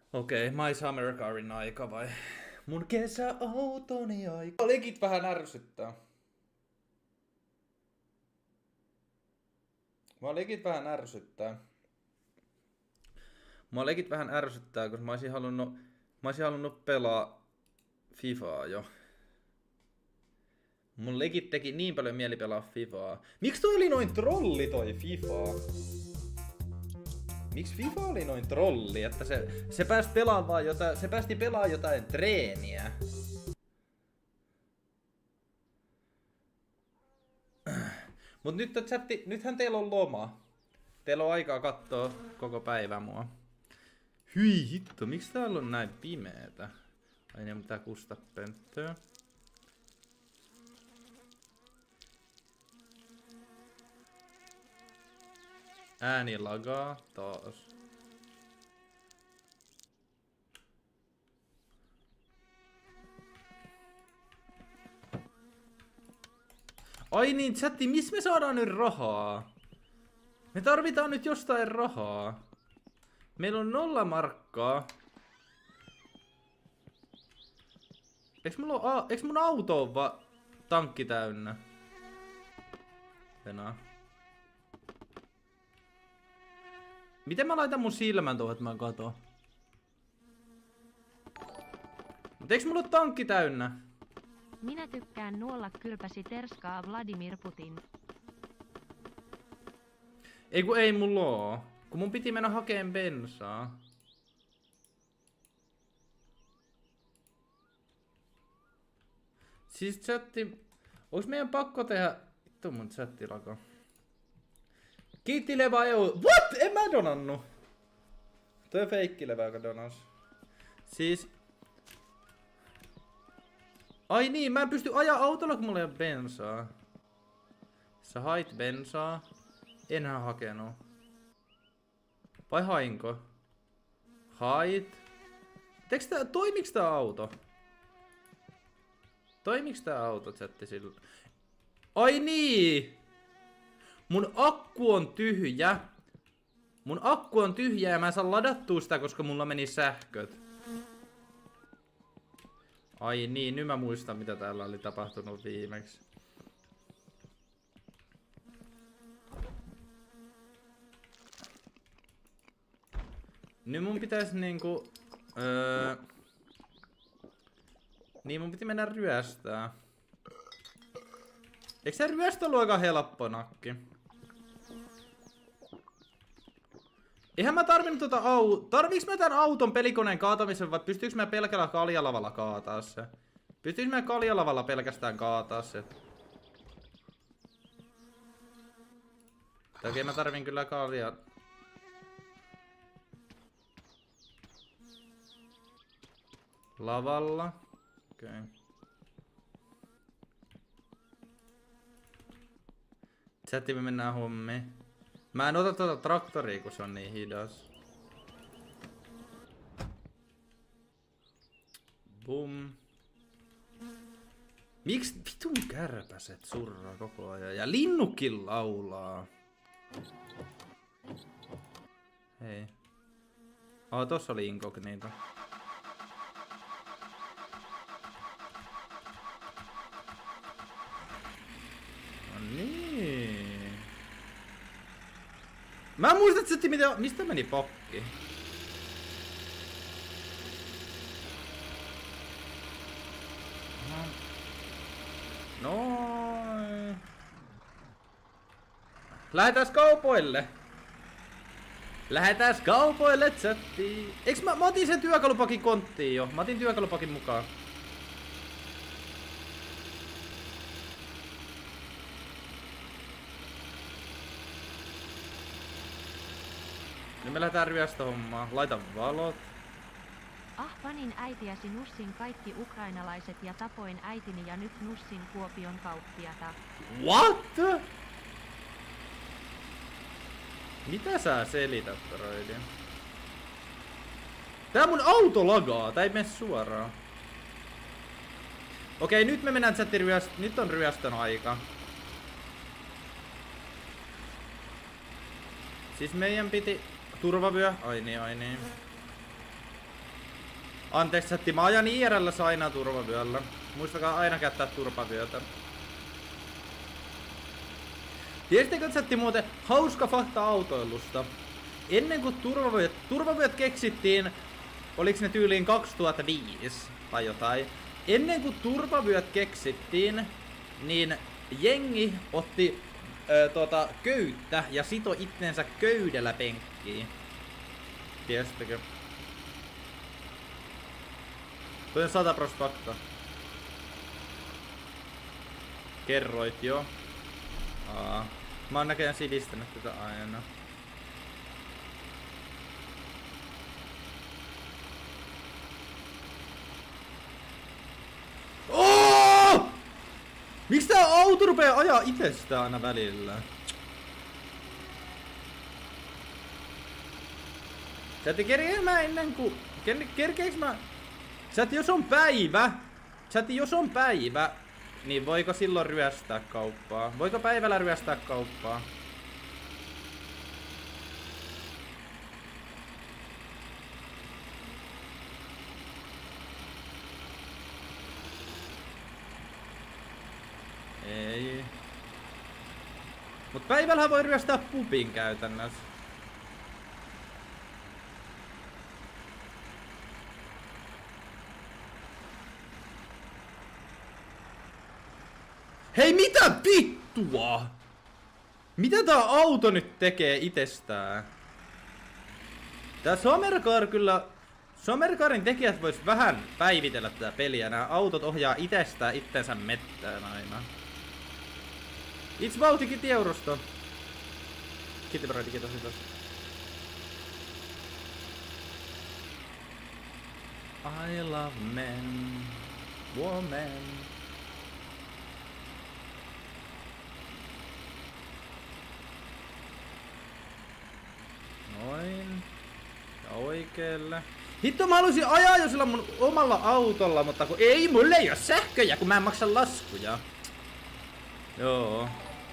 Okei, My Summer Carin aika vai? Mun kesäautoni aika. Legit vähän ärsyttää. Mua legit vähän ärsyttää. Koska mä olisin halunnut pelaa Fifaa jo. Mun legit teki niin paljon mieli pelaa Fifaa. Miksi toi oli noin trolli toi FIFA? Miksi FIFA oli noin trolli, että se päästi pelaamaan jotain treeniä? Mut nythän teillä on loma. Teillä on aikaa kattoo koko päivä mua. Hyi hitto, miksi täällä on näin pimeetä? Ai niin, pitää kustaa pönttöä. Ääni lagaa taas. Ai niin, chatti, missä me saadaan nyt rahaa? Me tarvitaan nyt jostain rahaa. Meillä on 0 markkaa. Eiks mun auto on vaan tankki täynnä? Venää. Miten mä laitan mun silmän tuohon, että mä katon? Mut eiks mulla oo tankki täynnä? Minä tykkään nuolla kylpäsi terskaa Vladimir Putin. Ei mulla oo. Kun mun piti mennä hakeen bensaa. Siis chatti... Onks meidän pakko tehdä... Vittu mun chatti lakaa. Kiitti levaa What? En mä donannu. Toi feikki levää, joka donas. Siis... Ai niin, mä en pysty ajaa autolla, kun mulla ei oo bensaa. Sä hait bensaa. Enhän hakenut. Vai hainko? Hait. Toimiks tää auto? Toimiks tää auto, chatti sillä? Ai niin! Mun akku on tyhjä. Mun akku on tyhjä ja mä en saa ladattua sitä, koska mulla meni sähköt. Ai niin, nyt mä muistan mitä täällä oli tapahtunut viimeksi. Nyt mun pitäis niinku... Niin mun piti mennä ryöstää. Eikö se ryöstö ollut aika helppo nakki? Eihän mä tarvinnut Tarviiks mä tän auton pelikoneen kaatamisen vai pystyykö mä pelkällä kaljalavalla kaataa se? Pystyykö mä kaljalavalla pelkästään kaataa se? Okei, mä tarvin kyllä kalja... Lavalla. Okei. Chatti, me mennään hommiin. Mä en ota tuota traktoria, kun se on niin hidas. Bum. Miksi vitun kärpäset surraa koko ajan? Ja linnukin laulaa. Hei. Tossa oli inkognito. Niin. Mä en muista, että mistä meni pokki. Noin. Lähetääs kaupoille. Lähetääs kaupoille chattiin. Eiks mä otin sen työkalupakin konttiin jo. Mä otin työkalupakin mukaan. Nyt me lähdetään ryöstöhommaan. Laita valot. Panin äitiäsi Nussin kaikki ukrainalaiset ja tapoin äitini ja nyt Nussin Kuopion kauppiata. What? Mitä sä selität, Roidi? Tää mun auto lagaa, tää ei mene suoraan. Okei, nyt me mennään nyt on ryöstön aika. Siis meidän piti... Turvavyö? Ai niin, ai niin. Anteeksi, chatti, mä ajan IRL:ssä aina turvavyöllä. Muistakaa aina käyttää turvavyötä. Tiesittekö chatti muuten hauska fakta autoilusta? Ennen kuin turvavyöt keksittiin, oliks ne tyyliin 2005 tai jotain. Ennen kuin turvavyöt keksittiin, niin jengi otti köyttä ja sito itsensä köydellä penkkiin. Tiesittekö? Toi on 100% fakta. Kerroit jo. Mä oon näköjään sivistänyt tätä aina. Miksi tää auto rupee ajaa itsestään aina välillä? Sä ette kerkeeks mä ennen ku... Kerkeeks mä... Sä jos on päivä, niin voiko silloin ryöstää kauppaa? Voiko päivällä ryöstää kauppaa? Ei. Mut päivällähän voi ryöstää pubin käytännössä. Hei, mitä vittua? Mitä tää auto nyt tekee itsestään? Tää Summercar kyllä... Summercarin tekijät vois vähän päivitellä tätä peliä. Nää autot ohjaa itsestään itsensä mettään aina. It's Bauti, kiitti eurosta. Kiitti Brady, kiitos. I love men, woman. Noin. Ja oikeelle. Hitto, mä haluaisin ajaa jo sillä mun omalla autolla, mutta kun ei mulle ei oo sähköjä, kun mä en maksa laskuja. Joo.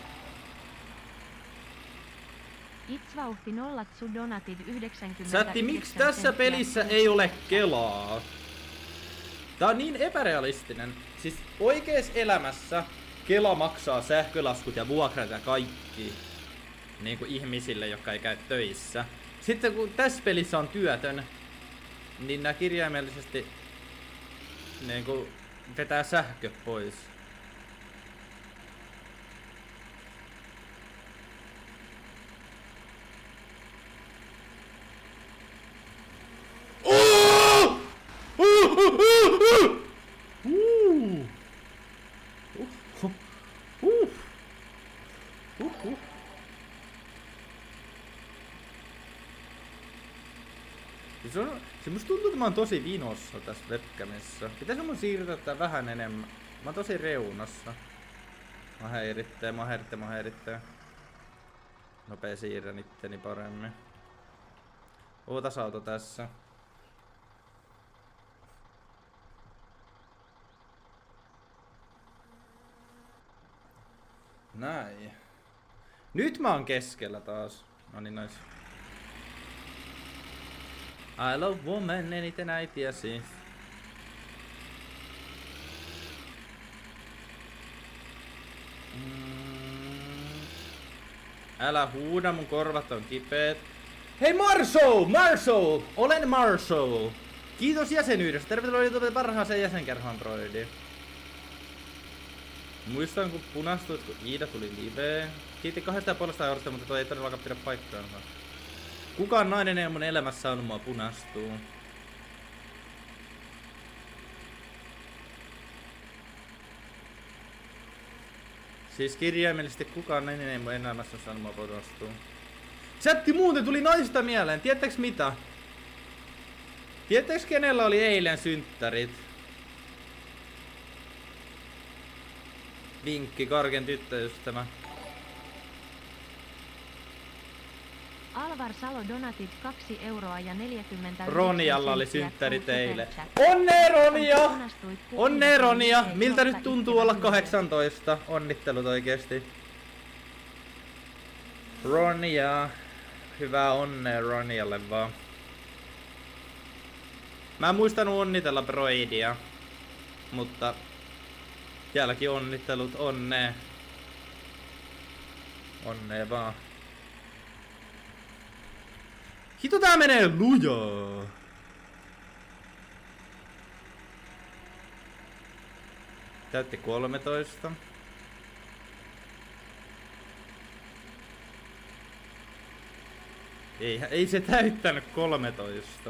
Itsvauhti nollat su donatit 90. Sätti, miksi tässä pelissä ei ole Kelaa? Tää on niin epärealistinen. Siis oikees elämässä Kela maksaa sähkölaskut ja vuokrat ja kaikki. Niinku ihmisille, jotka ei käy töissä. Sitten kun tässä pelissä on työtön, niin nää kirjaimellisesti niinku vetää sähkö pois. Se musta tuntuu, että mä oon tosi vinossa tässä webcamissa. Pitäis mun siirtää tää vähän enemmän. Mä oon tosi reunassa. Mä häirittää. Nopea siirrän itteni paremmin. Ootas auto tässä. Näin. Nyt mä oon keskellä taas. Noniin, nice. I love woman eniten äitiäsi. Älä huuda, mun korvat on kipeät. Hei Marshall! Olen Marshall! Kiitos jäsenyydestä. Tervetuloa YouTubeen parhaaseen jäsenkerhoon, droidi. Muistan kun punastuit, kun Iida tuli liveen. Kiitti 2,5 eurosta, mutta toi ei todellakaan pidä paikkaansa. Kukaan nainen ei mun elämässä saanut mua punastua. Siis kirjaimellisesti kukaan nainen ei mun elämässä saanut mua punastua. Chatti, muuten tuli naista mieleen. Tiedättekö mitä? Tiedättekö kenellä oli eilen synttärit? Vinkki, Karken tyttöystävä. Alvar Salo donatit 2 euroa ja 40. Ronialla oli synttärit eilen. Onnea Ronia! Onnea Ronia! Miltä nyt tuntuu olla 18? Onnittelut oikeesti. Ronia. Hyvää onnea Ronialle vaan. Mä en muistanut onnitella Broidia. Mutta täälläkin onnittelut, onnea. Onnea vaan. Hito tää menee lujaa. Täytti 13. Ei se täyttänyt 13.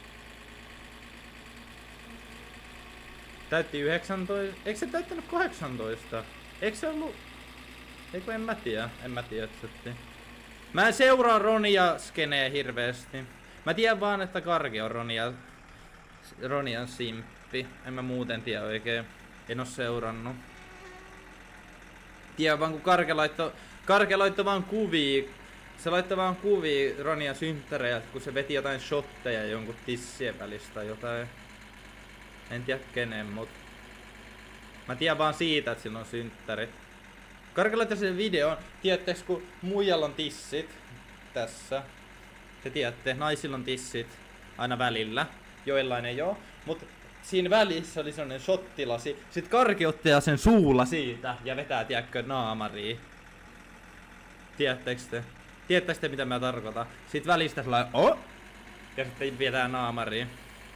Täytti 19. Eikö se täyttänyt 18? Eikö se ollut... Eikö en mä tiedä. En mä tiedä, että... Mä en seuraa Ronia skenee hirveesti. Mä tiedän vaan, että Karki on Ronian simppi. En mä muuten tiedä oikein. En oo seurannut. Tiedän vaan kun Karke laittoi vaan kuvia. Se laittoi vaan kuvia Ronian synttäreiltä, kun se veti jotain shotteja jonkun tissien välistä tai jotain. En tiedä kenen, mut... Mä tiedän vaan siitä, että sillä on synttärit. Karke laittoi sen videon. Tiedättekö, kun muijalla on tissit tässä. Te tiedätte, naisilla on tissit aina välillä. Joillain ei oo. Mut siinä välissä oli sellainen shottilasi. Sit Karki ottaa sen suulla siitä ja vetää, tiedätkö, naamariin. Tiedättekö te? Tiedättekö te, mitä mä tarkoitan? Sit välistä sellainen ja sitten vietää naamariin.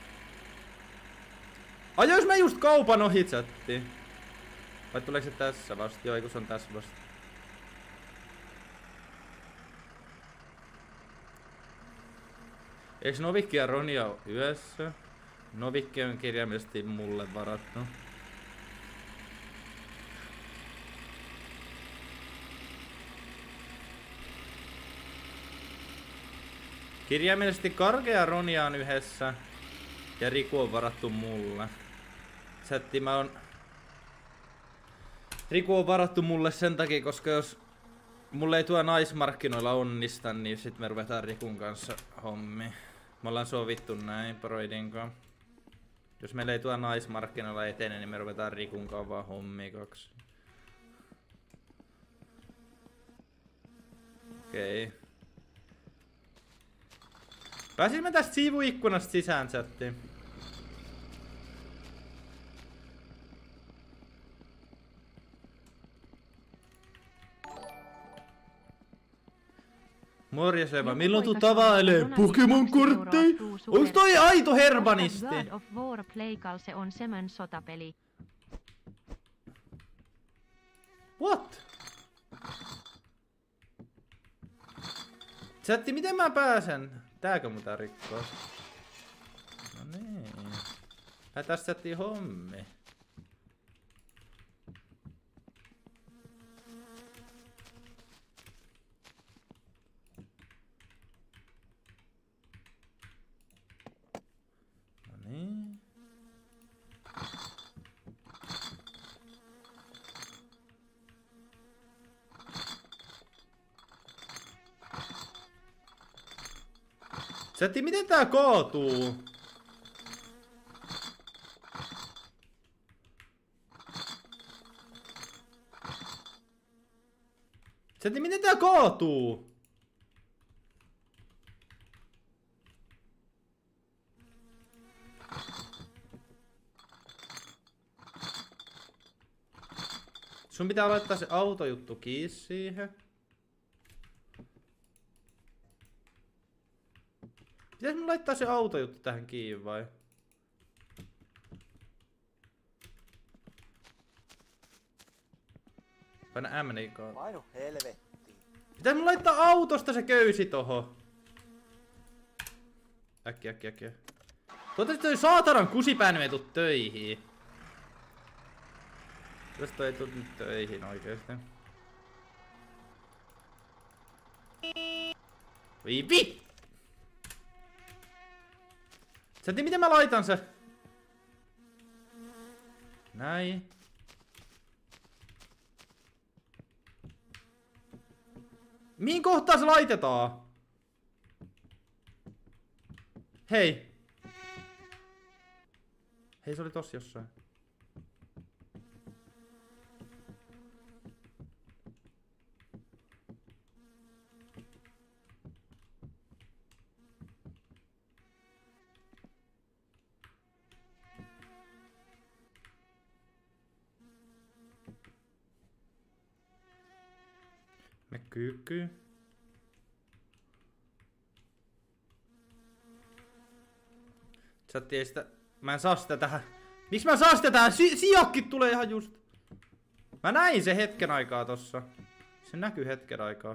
Ajois mä just kaupan ohitsattiin. Vai tuleeko se tässä vasta? Joo, kun se on tässä vasta. Eiks Novikki ja Ronia oo yössä? Novikki on kirjaimellisesti mulle varattu. Kirjaimellisesti Karke ja Ronia on yhdessä. Ja Riku on varattu mulle. Chatti, Riku on varattu mulle sen takia, koska jos mulle ei tuo naismarkkinoilla onnista, niin sit me ruvetaan Rikun kanssa hommi. Me ollaan sovittu näin Broidin kanssa. Jos meillä ei tuo naismarkkinoilla etene, niin me ruvetaan Rikun kanssa vaan hommi kaksi. Okei. Pääsimme tästä sivuikkunasta sisään chattiin. Morjes Eva, milloin tuu tavailee Pokemon-kortteja? Onks toi aito herbanisti? God of War Playkal, se on semön sotapeli. What? Chatti, miten mä pääsen? Tääkö muuta rikkoa? No niin. Tässä chatti hommi. Niin. Chatti, miten tää kaatuu? Chatti, miten tää kaatuu? Sun pitää laittaa se autojuttu kiinni siihen. Pitäis mun laittaa se autojuttu tähän kiinni vai? Paina M niin kauan. Painu helvettiin. Pitäis mun laittaa autosta se köysi tohon. Äkkiä. Toivottavasti toi saatanan kusipääny ei tuu töihin. Jos toi ei tuu nyt töihin oikeesti. Viipi! Sätti, miten mä laitan se? Näin. Mihin kohtaan se laitetaan? Hei. Hei, se oli tossa jossain. Me kyykkyy. Chatti ei sitä... Mä en saa sitä tähän. Miksi mä saan sitä tähän? Sijakkit tulee ihan just. Mä näin se hetken aikaa tossa. Se näkyy hetken aikaa.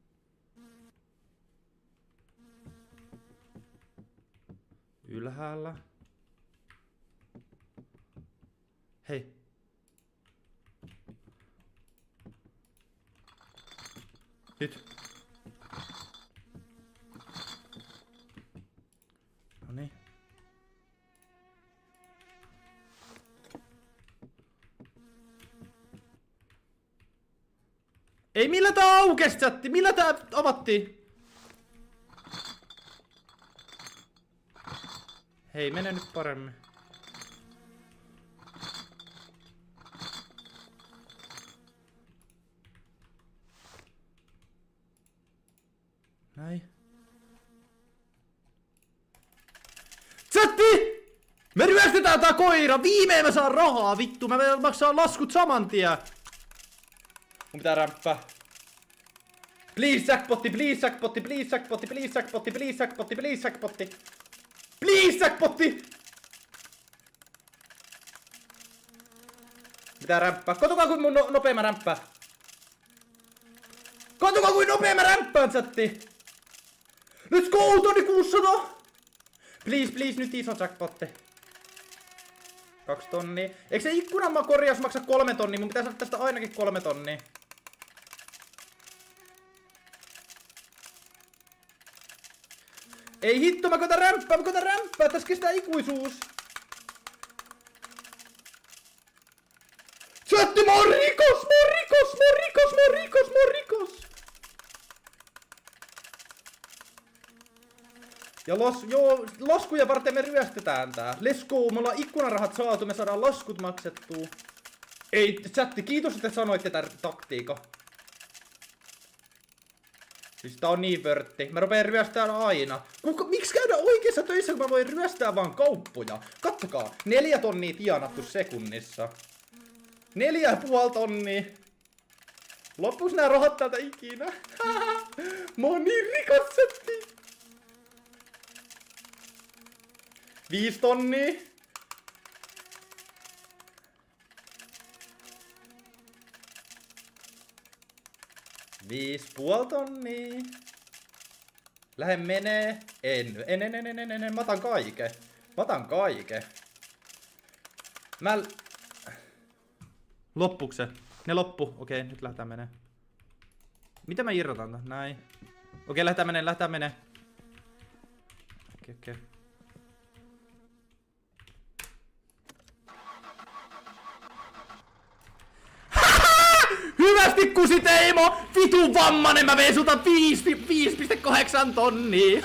Ylhäällä. Hei. Nyt. Noniin. Ei, millä tää aukesi, chatti? Millä tää avattiin? Hei, mene nyt paremmin. Näin. Chatti! Me ryöstetään tää koira! Viimein mä saan rahaa, vittu! Mä maksaa laskut saman tien! Mun pitää rämppää. Please jackpotti, please jackpotti, please jackpotti, please jackpotti, please jackpotti, please jackpotti. Please jackpotti! Pitää rämppää. Katsokaa kuin mun nopea mä rämppää. Katsokaa kuin nopea mä rämppään, chatti. Let's go, tonni 600! Please, please, nyt iso jackpotti. 2 tonnia. Eikö se ikkunan korjaus maksa 3 tonnia? Mun pitää saada tästä ainakin 3 tonnia. Ei hitto, mä koitan rämppää, tässä kestää ikuisuus. Chatti, mä oon rikos! Ja laskuja varten me ryöstetään tää. Let's go, me ollaan ikkunarahat saatu, me saadaan laskut maksettua. Ei, chatti, kiitos, että sanoitte tän taktiikan. Siis tää on niin vörtti. Mä rupeen ryöstään aina. Miksi käydä oikeassa töissä, kun mä voin ryöstää vaan kauppoja? Kattokaa, 4 tonnia tienattu sekunnissa. 4,5 tonnia. Loppuis nää rahat täältä ikinä. Mä oon niin rikas, chatti. 5 tonnia. Viis puol tonnia. Lähde menee. En. Mä otan kaiken. Loppuuko se? Ne loppu. Okei, nyt lähdetään menee. Mitä mä irrotan tän? Näin. Okei, lähdetään menee. Okei. Hyvästi kusi Teimo! Vitun vammanen, mä vein sulta 5,8 tonnia!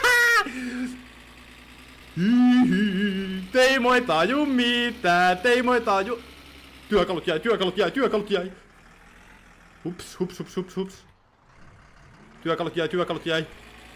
Teimo ei taju mitään, Työkalut jäi! Hups. Työkalut jäi!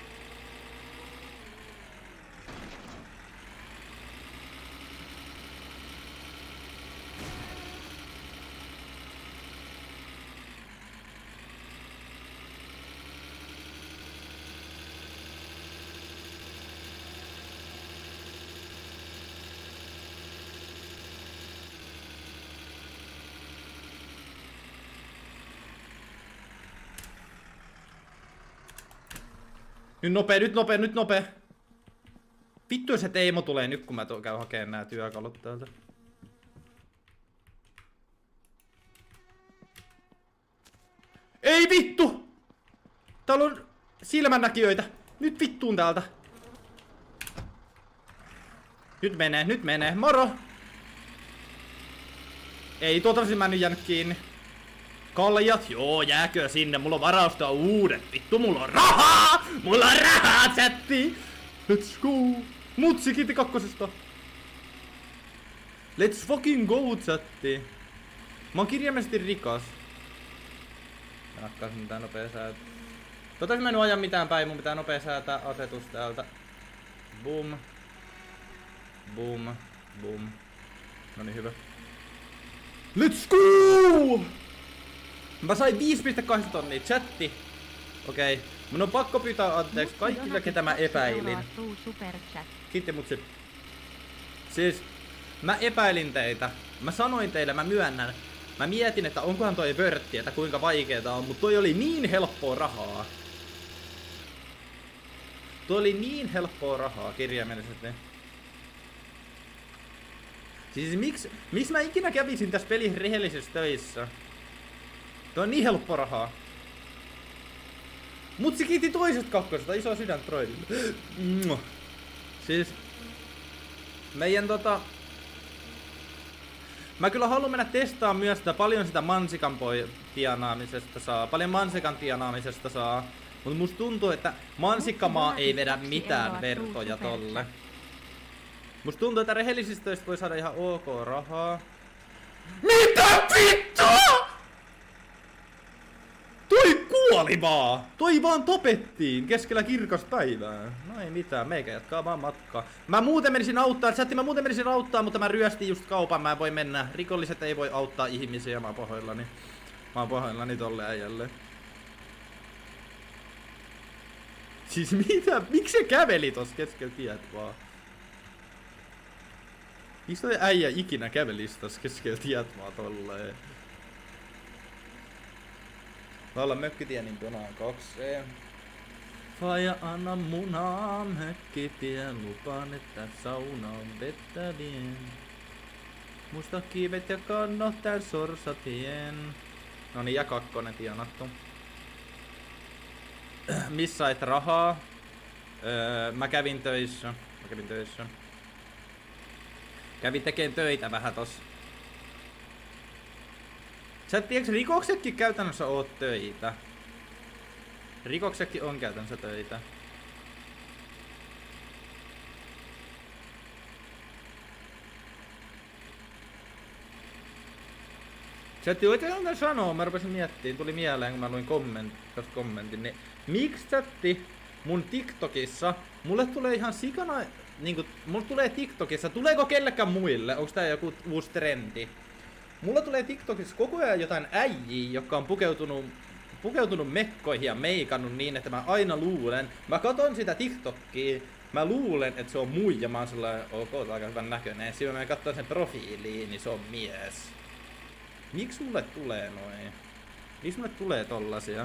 Nyt nopee. Vittu se Teimo tulee nyt kun mä käyn hakemaan nää työkalut täältä. Ei vittu! Täällä on silmännäkijöitä. Nyt vittuun täältä. Nyt menee. Moro! Ei, toivottavasti mä en nyt jäänyt kiinni. Kaljat, joo, jääkö sinne, mulla on varausta uudet, vittu, mulla on rahaa, chatti! Let's go! Mutsi kiitti 2. Let's fucking go, chatti! Mä oon kirjaimellisesti rikas. Mä nakkaisin mitään nopea säätää. Toivottavasti mä en aja mitään päin, mun pitää nopea säätää asetus täältä. Boom. Noniin, hyvä. Let's go! Mä sain 5,8 tonnia chatti. Okei. Mun on pakko pyytää anteeksi kaikille, ketä mä epäilin. Kiitti mutsi. Siis, mä epäilin teitä. Mä sanoin teille, mä myönnän. Mä mietin, että onkohan toi vörtti, että kuinka vaikeeta on, mutta toi oli niin helppoa rahaa. Toi oli niin helppoa rahaa kirjaimellisesti. Siis miksi mä ikinä kävisin tässä pelissä rehellisissä töissä? Toi on niin helppoa rahaa. Mutsi kiitti toisesta kakkosesta, iso sydän Troidille. Siis meidän mä kyllä haluan mennä testaamaan myös sitä paljon sitä mansikan tienaamisesta saa. Paljon mansikan tienaamisesta saa. Mutta musta tuntuu, että mansikkamaa ei vedä mitään vertoja tolle. Musta tuntuu, että rehellisistä töistä voi saada ihan ok rahaa. Mitä vittua?! Toi kuoli vaan! Toi vaan tapettiin keskellä kirkaspäivää. No ei mitään, meikä jatkaa vaan matkaa. Mä muuten menisin auttaa, mutta mä ryöstin just kaupan, mä en voi mennä. Rikolliset ei voi auttaa ihmisiä, mä oon pahoillani. Mä oon pahoillani tolle äijälle. Siis mitä? Miksi se käveli tossa keskellä tiet vaan? Miksi toi äijä ikinä kävelisi tossa keskellä tiet vaan tolleen? Laula mökkitie, niin punaan 2. Faija anna munaa mökkitie, lupaan että saunaan vettä vien. Musta kivet ja kannot tän sorsatien. Noniin, ja 2 tienattu. Missä sait rahaa? Mä kävin töissä. Kävin tekemään töitä vähän tossa. Sä et tiedätkö, rikoksetkin käytännössä oot töitä. Rikoksetkin on käytännössä töitä. Sä et oikein sanoa, mä rupesin miettimään, tuli mieleen kun mä luin kommentin, niin miksi chatti mun TikTokissa, mulle tulee ihan sikana, niinku, mulle tulee TikTokissa, tuleeko kellekään muille, onks tää joku uusi trendi? Mulla tulee TikTokissa koko ajan jotain äijiä, jotka on pukeutunut mekkoihin ja meikannut niin, että mä aina luulen. Mä katon sitä TikTokia, mä luulen, että se on muija, mä oon sellainen, ok, tää on aika hyvän näköinen. Silloin mä katson sen profiiliin, niin se on mies. Miksi mulle tulee noin? Miksi mulle tulee tollasia?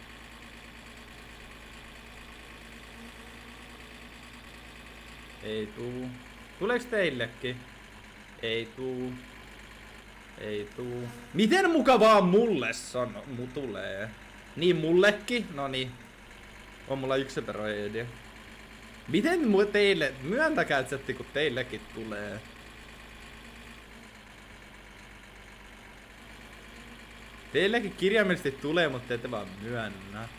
Ei tuu. Tuleeks teillekin? Ei tuu. Ei tuu. Miten mukavaa mulle tulee? Niin mullekin? Noniin. On mulla yksi peroidi. Miten teille? Myöntäkää chatti, kun teillekin tulee. Teillekin kirjaimellisesti tulee, mutta te ette vaan myönnä.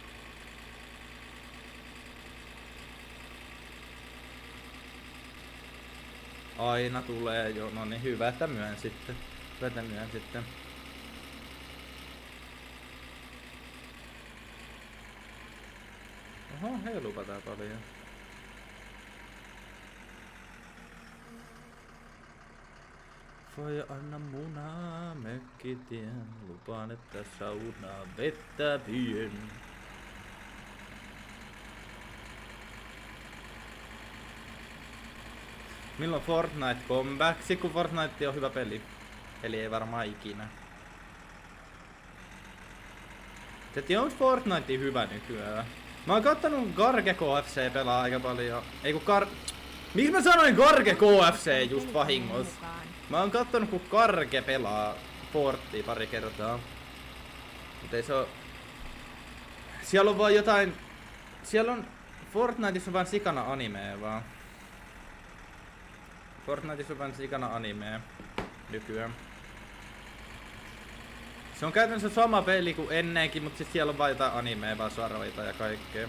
Aina tulee jo. No niin, hyvä, että myönsitte. Sitten. Oho, heilupa tää paljon. Voi anna munaa mökkitien, lupaan että saunaa vettä vien. Milloin Fortnite comeback? Sitten kun Fortnite on hyvä peli. Eli ei varmaan ikinä. Sitten onks Fortnite hyvä nykyään? Mä oon kattonut Garge KFC pelaa aika paljon. Ei kun Miksi mä sanoin Garge KFC just vahingossa? Mä oon kattonut kun Garge pelaa Forttia pari kertaa. Mut ei se oo... Siellä on vaan jotain... Siellä on... Fortniteissa on vaan sikana animea vaan. Fortniteissa on vaan sikana animea. Nykyään. Se on käytännössä sama peli kuin ennenkin, mutta siis siellä on vaan jotain animea, vaan sarveita ja kaikkea.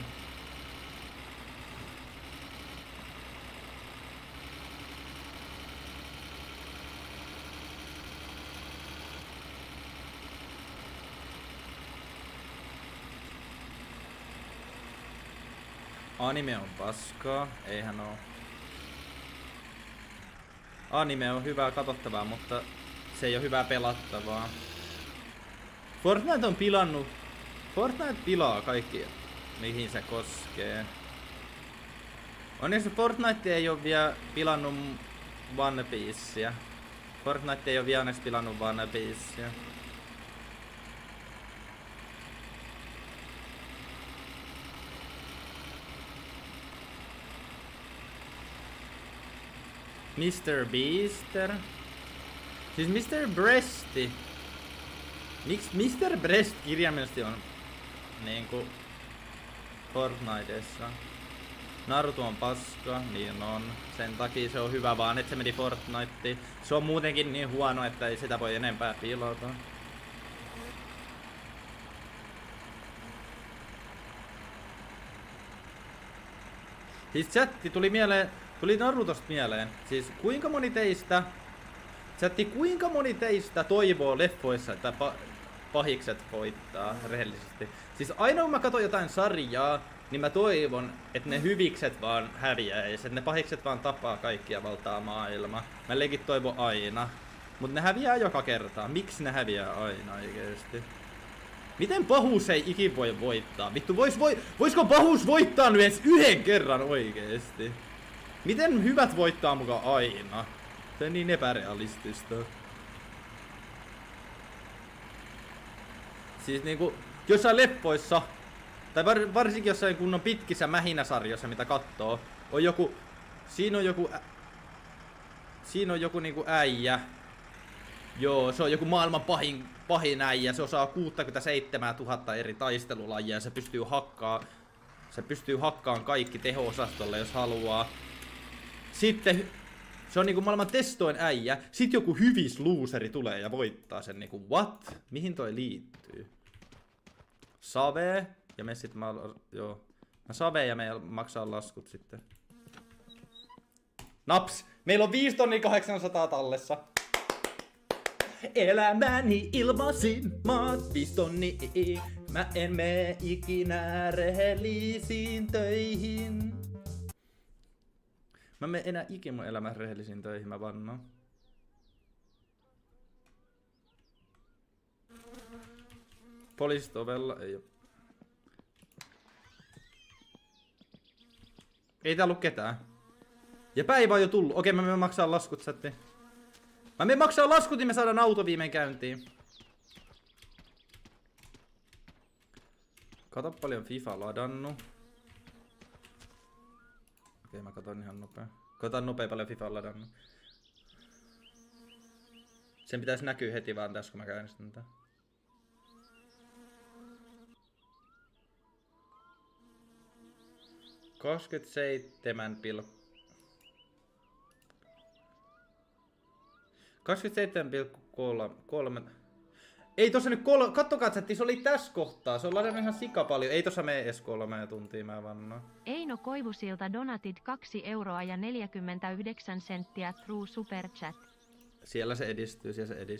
Anime on paskaa, eihän oo. Anime on hyvää katsottavaa, mutta se ei oo hyvää pelattavaa. Fortnite on pilannut. Fortnite pilaa kaikki, mihin se koskee. Onneksi Fortnite ei oo vielä pilannut One Piecea. Fortnite ei oo vielä onneksi pilannut One Piecea. Mr. Beaster. Siis Mr. Breasti. Miksi Mr. Breast kirjaimellisesti on niinku Fortniteessa? Naruto on paska, niin on. Sen takia se on hyvä vaan, että se meni Fortniteen. Se on muutenkin niin huono, että ei sitä voi enempää pilata. Siis chatti tuli mieleen, tuli Narutosta mieleen. Siis kuinka moni teistä toivoo leffoissa, että pahikset voittaa rehellisesti? Siis aina kun mä katson jotain sarjaa, niin mä toivon, että ne hyvikset vaan häviäis, että ne pahikset vaan tapaa kaikkia valtaa maailmaa. Mä legit toivon aina. Mut ne häviää joka kerta. Miksi ne häviää aina oikeesti? Miten pahuus ei ikin voi voittaa? Vittu, voisiko pahuus voittaa nyt edes yhden kerran oikeesti? Miten hyvät voittaa muka aina? Se on niin epärealistista. Siis niinku, jossain leffoissa, tai varsinkin jossain kunnon pitkissä mähinäsarjoissa, mitä kattoo, on joku, siinä on joku niinku äijä. Joo, se on joku maailman pahin äijä, se osaa 67 000 eri taistelulajia ja se pystyy hakkaamaan kaikki teho-osastolle, jos haluaa. Sitten se on niinku maailman testoin äijä, sit joku hyvis looseri tulee ja voittaa sen niinku, what? Mihin toi liittyy? Save, ja me sit Save ja me maksaa laskut sitten. Naps! Meillä on 5 800 tallessa. Elämäni ilmasin, maat 5 000. Mä en mene ikinä rehellisiin töihin. Mä menen enää ikinä mun elämän rehellisiin töihin, mä vannon. Poliisit ovella, ei oo. Ei täällä oo ketään. Ja päivä on jo tullut. Okei, mä menen maksaa laskut sätti. Mä menen maksaa laskut, niin me saadaan auto viimein käyntiin. Kato paljon FIFA ladannut. Okei, mä katon ihan nopea. Katon nopea paljon FIFA ladannut. Sen pitäisi näkyä heti vaan tässä, kun mä käynnistän tää. $27,3. Ei tossa nyt kattokaa chatti, se oli tässä kohtaa. Se on ladannut ihan sika paljon. Ei tossa mene edes 3 tuntia, mä vannoin. Eino Koivusilta donated 2,49 through superchat. Siellä se edistyy,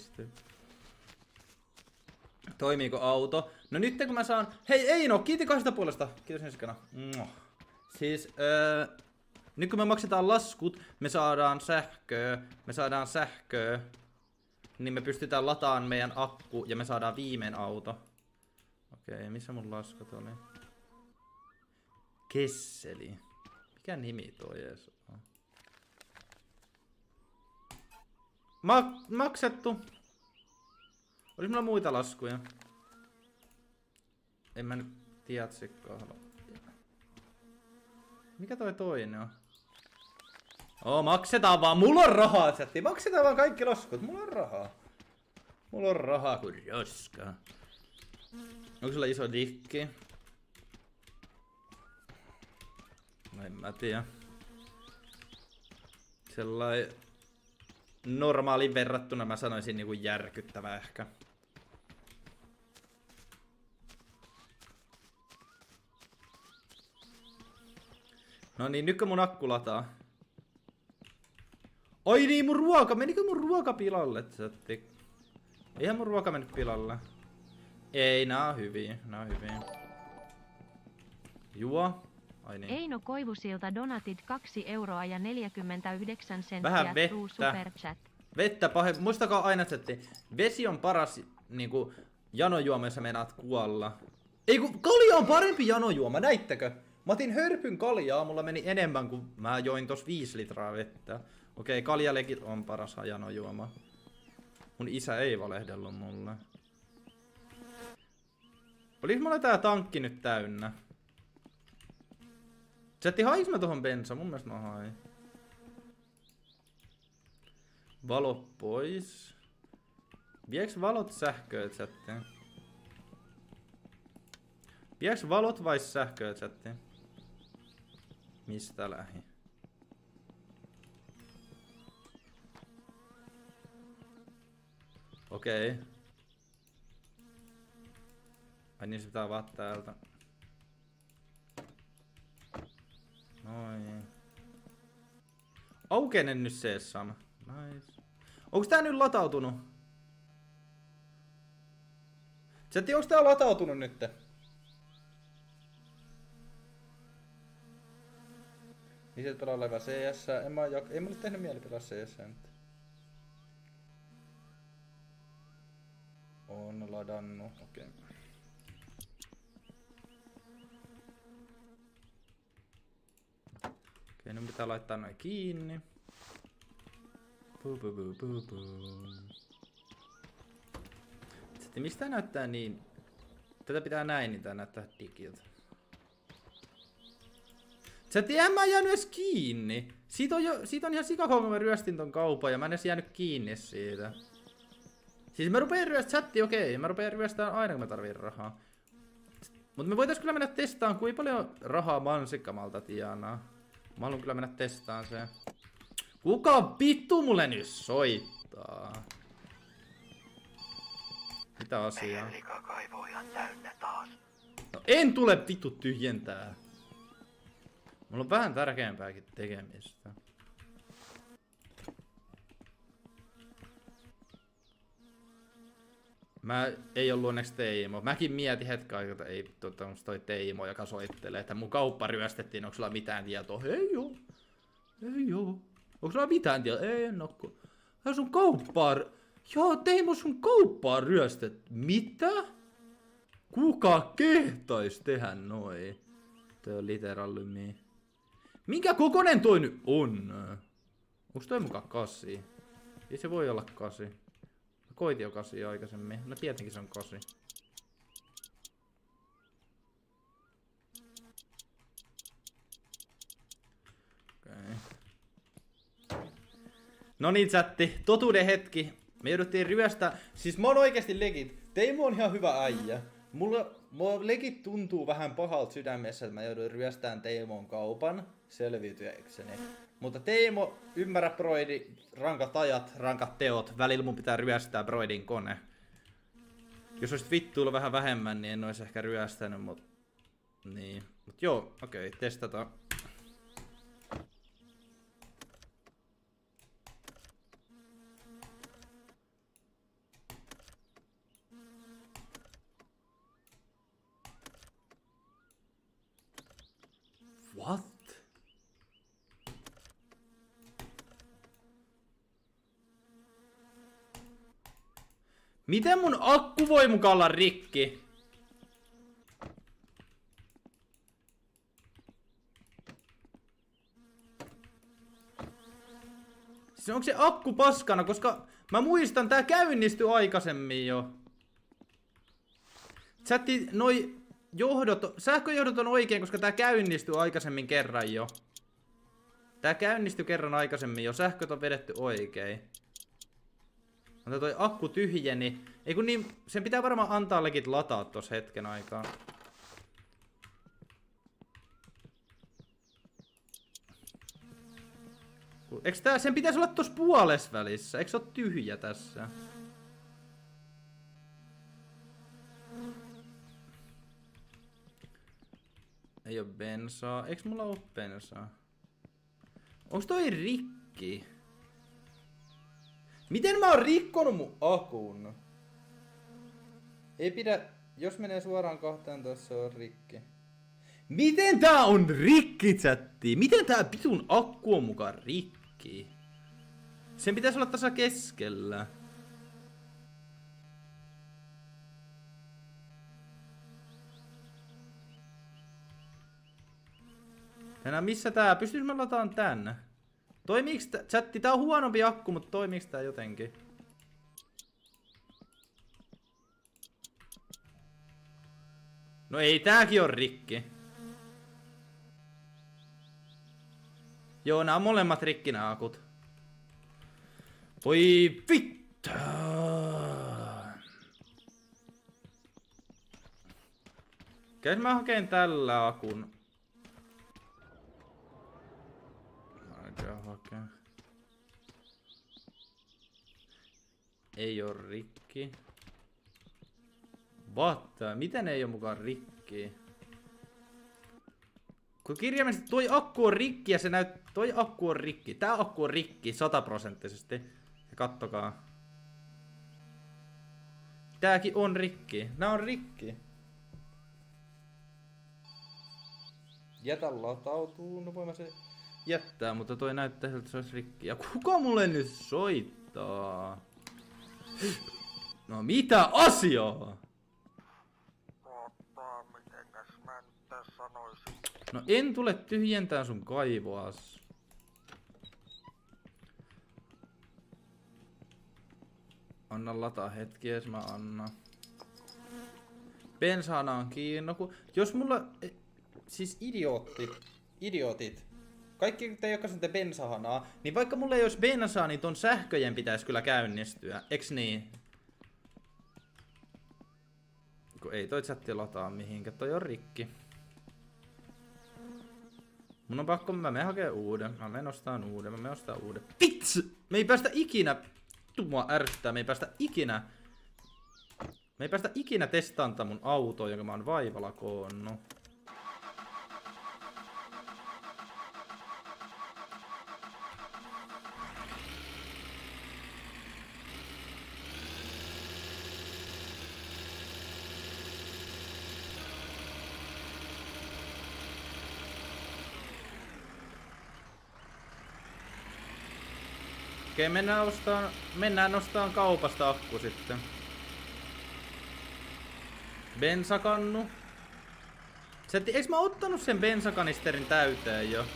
Toimiiko auto? No nyt kun mä saan... Hei Eino, kiitos 2 puolesta. Kiitos ensikana. Siis, nyt kun me maksetaan laskut, me saadaan sähköä, niin me pystytään lataamaan meidän akku ja me saadaan viimein auto. Okei, missä mun laskut oli? Kesseli. Mikä nimi toi ees on? Maksettu. Olis mulla muita laskuja? En mä nyt tiedä sikkaa halua. Mikä toi toinen on? Maksetaan vaan. Mulla on rahaa, chatti. Maksetaan vaan kaikki laskut. Mulla on rahaa. Mulla on rahaa kuin roskaa. Onko sulla iso dikki? No en mä tiedä. Sellainen normaaliin verrattuna mä sanoisin niinku järkyttävä ehkä. No niin, nytkö mun akku lataa? Oi niin, mun ruoka! Menikö mun ruoka pilalle, chatti? Eihän mun ruoka mennyt pilalle. Ei, nää on hyviä, Juo. Ai niin. Eino Koivusilta donated 2,49 Vähän through superchat. Vettä muistakaa aina, chatti. Vesi on paras niinku janojuomassa meinaat kuolla. Ei kun kalja on parempi janojuoma, näittekö? Mä otin hörpyn kaljaa, mulla meni enemmän kuin mä join tos 5 litraa vettä. Okei, kaljalekit on paras janojuoma. Mun isä ei valehdellut mulle. Olis mulla tää tankki nyt täynnä? Chatti, haiks mä tohon bensa? Mun mielestä mä hain. Valo pois. Vieks valot sähköä, chatti? Vieks valot vai sähköä, chatti? Mistä lähi? Okei. Ai niin se pitää vaan täältä. Noin. Aukeinen nyt Sesam. Nice. Onks tää nyt latautunut? Chatti, onks tää latautunut nyt? Niin se pelaa levä CS. Ei mulle tehnyt mieli pelaa CS nyt. On ladannut, okei. Okei, nyt pitää laittaa noin kiinni. Sitten mistä näyttää niin? Tätä pitää näin, niin tää näyttää digiltä. En mä jäänyt edes kiinni. Siitä on ihan sikakauan, kun mä ryöstin ton kaupan ja mä en edes jäänyt kiinni siitä. Siis mä rupeen okei, mä rupeen ryöstään aina kun mä tarviin rahaa. Mut me voitais kyllä mennä testaan kuinka paljon rahaa mansikkamalta tienaa. Mä haluan kyllä mennä testaan se. Kuka vittu mulle nyt soittaa? Mitä asiaa? No en tule vittu tyhjentää. Mulla on vähän tärkeämpääkin tekemistä. Mä ei ollu onneksi Teimo. Mäkin mietin hetken aikaa, että ei toi Teimo, joka soittelee, että mun kauppa ryöstettiin, onko sulla mitään tietoa? Ei oo. Ei oo. Onko sulla mitään tietoa? Ei, en oo. Sun kauppaa... Joo, Teimo, sun kauppaa ryöstet. Mitä? Kuka kehtais tehdä noin? Toi on literallymi. Minkä kokonen toi nyt on? Onks toi mukaan 8? Ei se voi olla 8. Mä koitin jo 8 aikaisemmin. No tietenkin se on 8. Okei. No niin, chatti. Totuuden hetki. Me jouduttiin ryöstää. Siis mä oon oikeesti legit. Teimo on ihan hyvä äijä. Mulla legit tuntuu vähän pahalta sydämessä, että mä joudun ryöstään Teimon kaupan selviytyäkseni. Mutta Teimo, ymmärrä broidi, rankat ajat, rankat teot. Välillä mun pitää ryöstää broidin kone. Jos olisit vittuilla vähän vähemmän, niin en ois ehkä ryöstänyt, mut... Niin. Mut joo, okei, testataan. What? Miten mun akku voi mukaan olla rikki? Siis onko se akku paskana, koska mä muistan tää käynnistyi aikaisemmin jo. Chatti, noi sähköjohdot on oikein, koska tää käynnistyi aikaisemmin kerran jo. Tää käynnistyi kerran aikaisemmin jo, sähköt on vedetty oikein. Mutta toi akku tyhjeni. Ei kun niin, sen pitää varmaan antaa legit lataa tossa hetken aikaa. Eiks tää, sen pitäisi olla tossa puolesvälissä, eiks se oo tyhjä tässä? Ei oo bensaa, eiks mulla oo bensaa? Onks toi rikki? Miten mä oon rikkonut mun akun? Ei pidä, jos menee suoraan kohtaan, tossa on rikki. Miten tää on rikki, chatti? Miten tää pitun akku on mukaan rikki? Sen pitäisi olla tasa keskellä. Enää missä tää? Pystyis mä lataan tän? Toimiiks tää? Chatti, tää on huonompi akku, mutta toimiiks tää jotenkin? No ei tääkin on rikki. Joo, nää on molemmat rikki nää akut. Voi vittu! Käyn mä hakeen tällä akun. Ei oo rikki. What? Miten ei oo mukaan rikki? Kun kirjaimellisesti toi akku on rikki ja se toi akku on rikki. Tää akku on rikki 100%. Ja kattokaa. Tääkin on rikki. Nää on rikki. Jätä latautuu. No voin mä se jättää, mutta toi näyttää siltä, että se olisi rikki. Ja kuka mulle nyt soittaa? No mitä asiaa? Mitenkäs mä nyt tässä sanoisin? No en tule tyhjentää sun kaivoas. Anna lataa hetki, jos mä annan. Bensaana on kiinni. No, jos mulla... Siis idiootit. Kaikki te, jotka sanotte bensahanaa, niin vaikka mulla ei olisi bensaa, niin ton sähköjen pitäisi kyllä käynnistyä. Eiks niin? Kun ei toi chatti lataa mihinkään, toi on rikki. Mun on pakko, mä menen hakee uuden. Mä menen ostaan uuden. Vitsi! Me ei päästä ikinä... Mua ärsyttää, me ei päästä ikinä testaantaa mun autoa, jonka mä oon vaivalla koonnut. Okei, mennään ostaan kaupasta akku sitten. Bensakannu. Eiks mä ottanut sen bensakanisterin täyteen jo?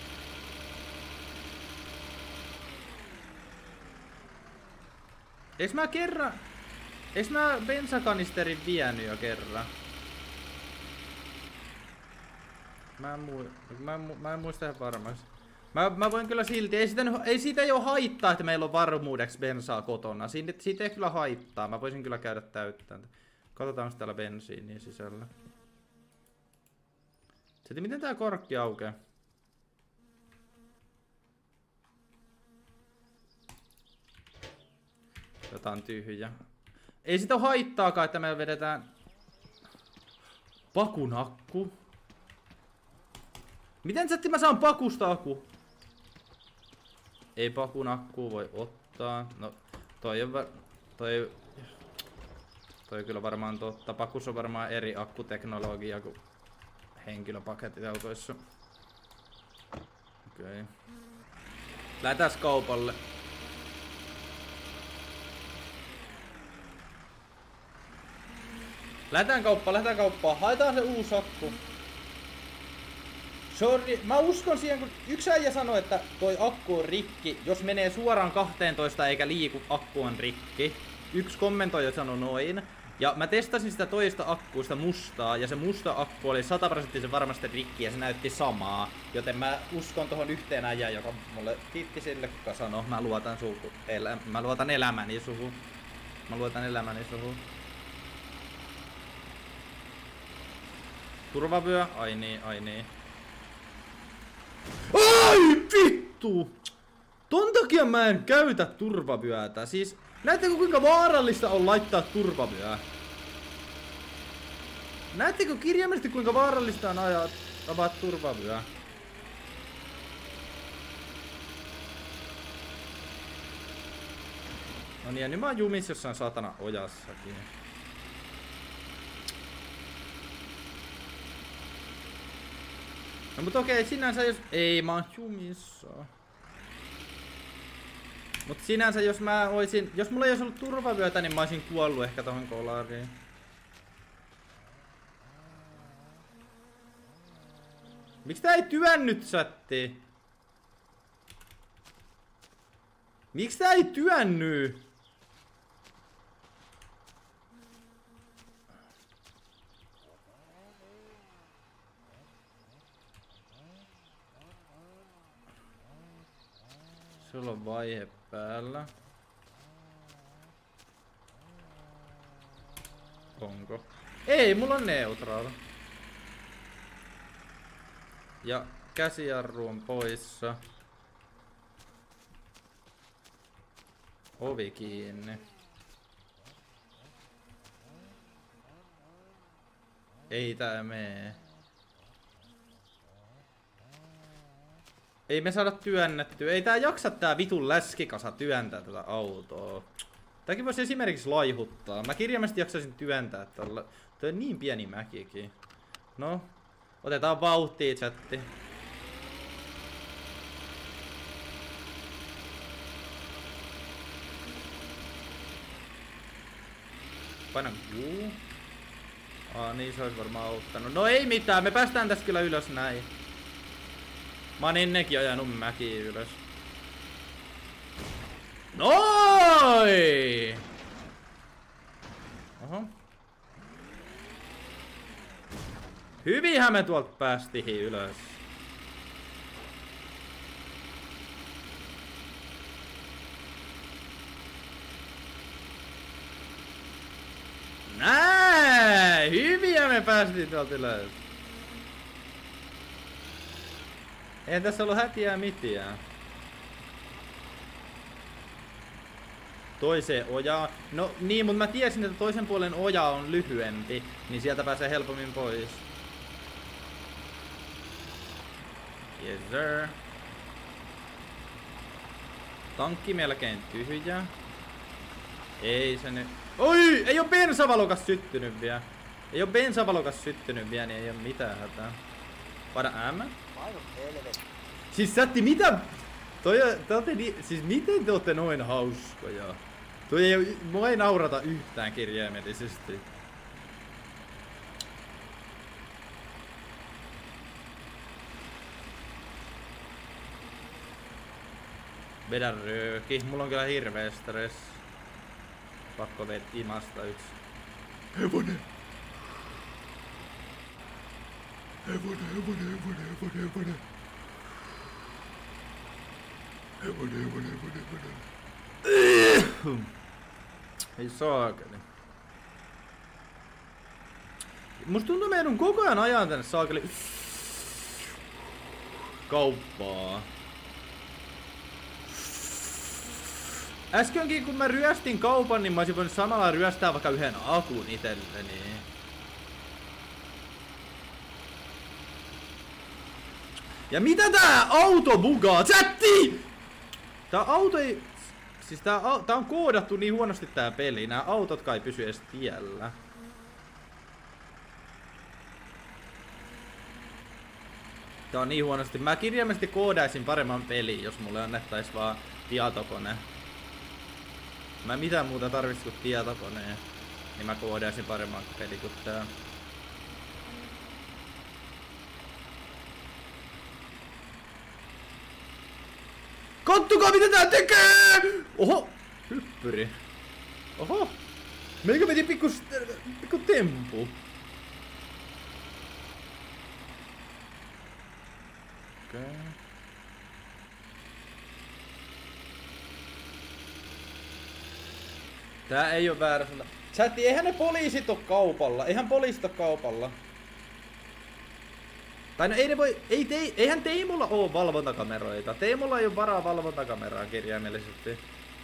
Eiks mä bensakanisterin vienyt jo kerran? Mä en muista ihan varmasti. Mä voin kyllä silti, ei siitä ei oo haittaa, että meillä on varmuudeksi bensaa kotona. Siitä ei kyllä haittaa, mä voisin kyllä käydä täyttämään. Katsotaan, onko täällä bensiiniä sisällä. Sitten miten tää korkki aukeaa? Jota on tyhjä. Ei sitä oo haittaakaan, että me vedetään pakun akku. Miten sätti mä saan pakusta akku? Ei pakun akkuu voi ottaa. No, toi on kyllä varmaan totta. Pakus on varmaan eri akkuteknologia kuin henkilöpakettiautoissa. Okei. Lähdetään kaupalle. Lähdetään kauppaan. Haetaan se uusi akku. Sorry, mä uskon siihen, kun yksi äijä sanoi, että toi akku on rikki, jos menee suoraan 12 eikä liiku, akku on rikki. Yksi kommentoija sanoi noin. Ja mä testasin sitä toista akkua, sitä mustaa, ja se musta akku oli 100% varmasti rikki ja se näytti samaa. Joten mä uskon tohon yhteen äijään, joka mulle kiitti sille, kuka sanoi, mä luotan mä luotan elämäni suhun. Turvavyö, ai niin. Ai vittu! Ton takia mä en käytä turvavyötä. Siis, näettekö kuinka vaarallista on laittaa turvavyö? Näettekö kirjaimellisesti kuinka vaarallista on avaa turvavyö? No niin, ja nyt mä oon jumis jossain saatana ojassakin. No mut okei, sinänsä jos... Ei, mä oon jumissa. Mut sinänsä jos mä oisin... Jos mulla ei olisi ollut turvavyötä, niin mä oisin kuollut ehkä tohon kolariin. Miksi tää ei työnnyt chatti? Miksi tää ei työnny? Sulla on vaihe päällä. Onko? Ei, mulla on neutraali. Ja käsijarru on poissa. Ovi kiinni. Ei tää mee. Ei me saada työnnettyä. Ei tää jaksa tää vitun läskikasa työntää tätä autoa. Tääkin voisi esimerkiksi laihuttaa. Mä kirjaimesti jaksaisin työntää tällä. Toi on niin pieni mäkikin. No. Otetaan vauhtia chatti. Paina juu. Niin se olisi varmaan auttanut. No ei mitään, me päästään tästä kyllä ylös näin. Mä oon ennenkin ajanut mäkiä ylös. Noi! Oho. Hyvinhän me tuolta päästiin ylös. Näin! Hyviä me päästiin tuolta ylös. Ei tässä ollut hätiää mitään. Toiseen ojaan. No niin, mutta mä tiesin, että toisen puolen oja on lyhyempi, niin sieltä pääsee helpommin pois. Yes sir. Tankki melkein tyhjä. Ei se nyt. Oi! Ei oo bensavalokas syttynyt vielä. Ei oo bensavalokas syttynyt vielä, niin ei oo mitään hätää. Paina M. Siis sätti mitä? Siis miten te ootte noin hauskoja? Mua ei naurata yhtään kirjaimellisesti. Vedä rööki. Mulla on kyllä hirveä stress. Pakko imasta yksi. Hevonen! Hevonen! Ei saakeli. Musta tuntuu meidän koko ajan ajan tänne saakeli kauppaa. Äskenkin kun mä ryöstin kaupan, niin mä olisin voinut samalla ryöstää vaikka yhden akun itselleni. Ja mitä tää auto bugaa? Chatti! Tää auto ei... Siis tää on koodattu niin huonosti tää peli. Nää autot kai pysy edes tiellä. Tää on niin huonosti. Mä kirjaimellisesti koodaisin paremman pelin, jos mulle annettais vaan tietokone. Mä en mitään muuta tarvitsis kuin tietokoneen. Niin mä koodaisin paremman pelin kuin tää. Kattukaa mitä tää tekee! Oho! Hyppyri. Oho! Meikä veti pikku tempu. Okei. Okay. Tää ei oo väärä suunta. Chatti, eihän ne poliisit oo kaupalla. Eihän poliisit oo kaupalla. Tai no ei ne voi, eihän Teemulla oo valvontakameroita. Teemulla ei oo varaa valvontakameraa kirjaimellisesti.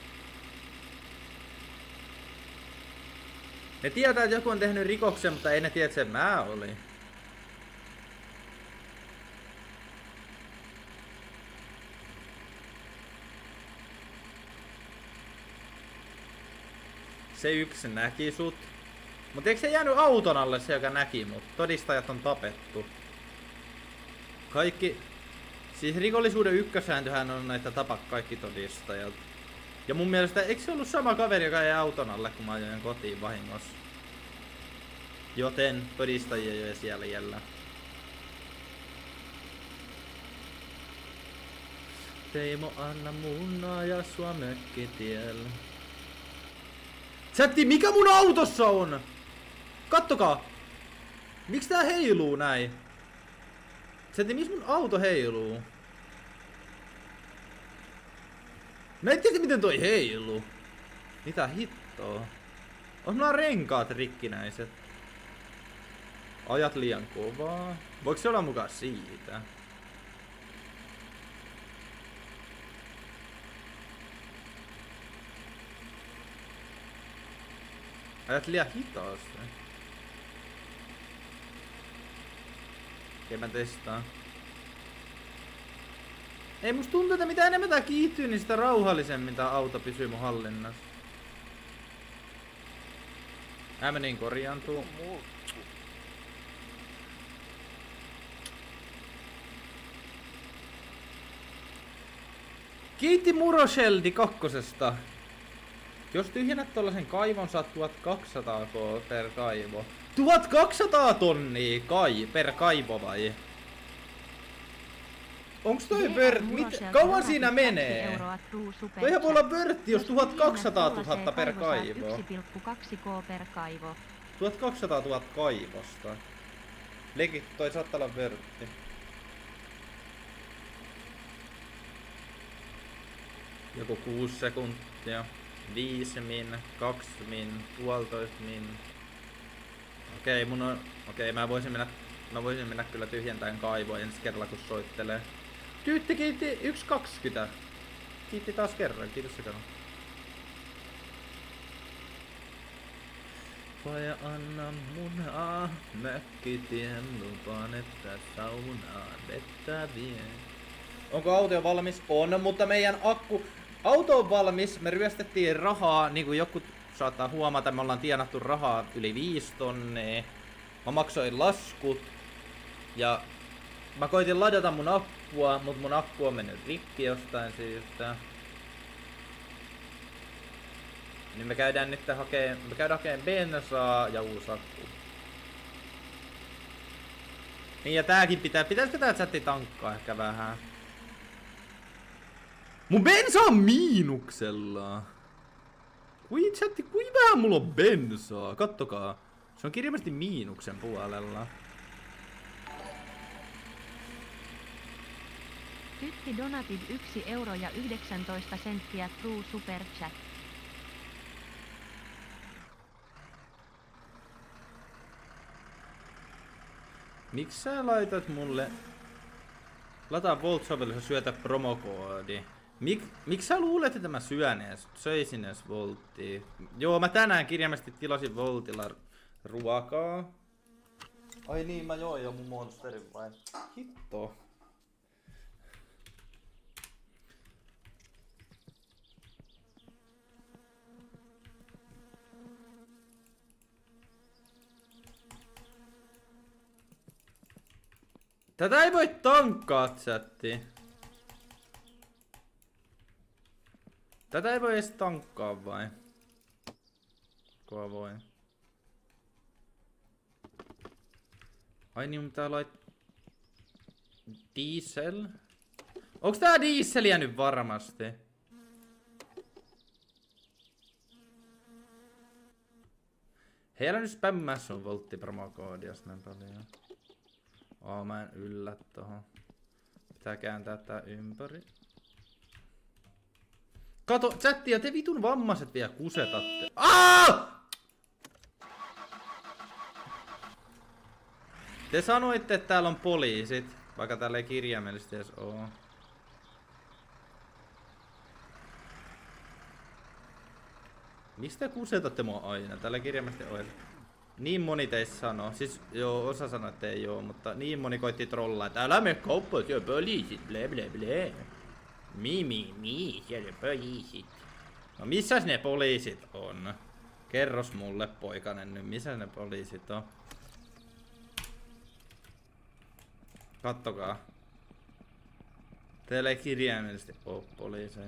Ne tietää, että joku on tehnyt rikoksen, mutta ei ne tiedä, että se mä olin. Se yksi näki sut. Mut eikö se jäänyt auton alle se, joka näki mut? Todistajat on tapettu. Kaikki... Siis rikollisuuden ykkössääntöhän on näitä tapa kaikki todistajat. Ja mun mielestä, eikö se ollut sama kaveri, joka jäi auton alle, kun mä ajoin kotiin vahingossa? Joten todistajia ei ole siellä jäljellä. Teimo, anna mun ajaa sua mökkitiellä. Chatti, mikä mun autossa on? Kattokaa! Miks tää heiluu näin? Chatti, miks mun auto heiluu? Mä en tiedä miten toi heiluu. Mitä hittoa? On nuo renkaat rikkinäiset. Ajat liian kovaa. Voiko se olla mukaan siitä? Ajat liian hitaasti. Okei, mä testaan. Ei musta tuntuu, että mitä enemmän tää kiihtyy, niin sitä rauhallisemmin tää auto pysyy mun hallinnassa. Menin korjaantuu. Kiitti Murosheldi kakkosesta. Jos tyhjennät tollasen kaivon, saat 1200 per kaivo. 1200 tonnia per kaivo vai? Onks toi vörtti? Kauan siinä menee? Toihan voi olla vörtti, jos 1200 000 per kaivo. 1,2k per kaivo. 1200 000 kaivosta. Legit, toi saattaa olla vörtti. Joku 6 sekuntia. 5 min, 2 min, 1,5 min. Okei, mä voisin mennä kyllä tyhjentäen kaivoon ensi kerralla kun soittelee. Tyytti kiitti 1,20. Kiitti taas kerran, kiitos se kerran. Vai anna munaa, mökkitien lupaan, että saunaan vettä vie. Onko auto valmis? On, mutta meidän auto on valmis. Me ryöstettiin rahaa, niin kuin joku saattaa huomata, me ollaan tienattu rahaa yli 5 tonnia. Mä maksoin laskut. Ja mä koitin ladata mun akkua, mutta mun akku on mennyt rikki jostain syystä. Niin me käydään nyt hakeen bensaa ja uusi akku. Niin ja tääkin pitäisikö tää chatti tankkaa ehkä vähän? Mun bensa on miinuksella! Kui vähän mulla on bensaa? Kattokaa. Se on kirjaimesti miinuksen puolella. Tytti donated 1,19 € True Super Chat. Miksi sä laitat mulle... Lataa Volt-sovellus ja syötä promokoodi. Miksi sä luulet, että mä söisin edes Volttia? Joo, mä tänään kirjaimesti tilasin Voltilla ruokaa. Ai niin, mä join jo mun Monsterin vai? Hitto. Tätä ei voi tankkaa, chatti. Tätä ei voi edes tankkaa vai? Kova voi. Ai niin, pitää diesel? Onks tää dieseliä nyt varmasti? Heillä nyt spämmää sun volttipromokoodia näin paljon. Mä en yllä tohon. Pitää kääntää tää ympäri. Kato, chattia, te vitun vammaiset vielä kusetatte. Te sanoitte, että täällä on poliisit, vaikka täällä ei kirjaimellisesti edes oo. Mistä kusetatte mua aina? Täällä kirjaimellisesti on. Niin moni teistä sanoo, siis joo, osa sanoo, että ei oo, mutta niin moni koitti trollaa, että älä mene kauppaan, siellä on poliisit, blä blä blä. Siellä on poliisit. No missäs ne poliisit on? Kerros mulle poikanen nyt, missä ne poliisit on? Kattokaa. Teillä ei kirjaimellisesti oo poliiseja.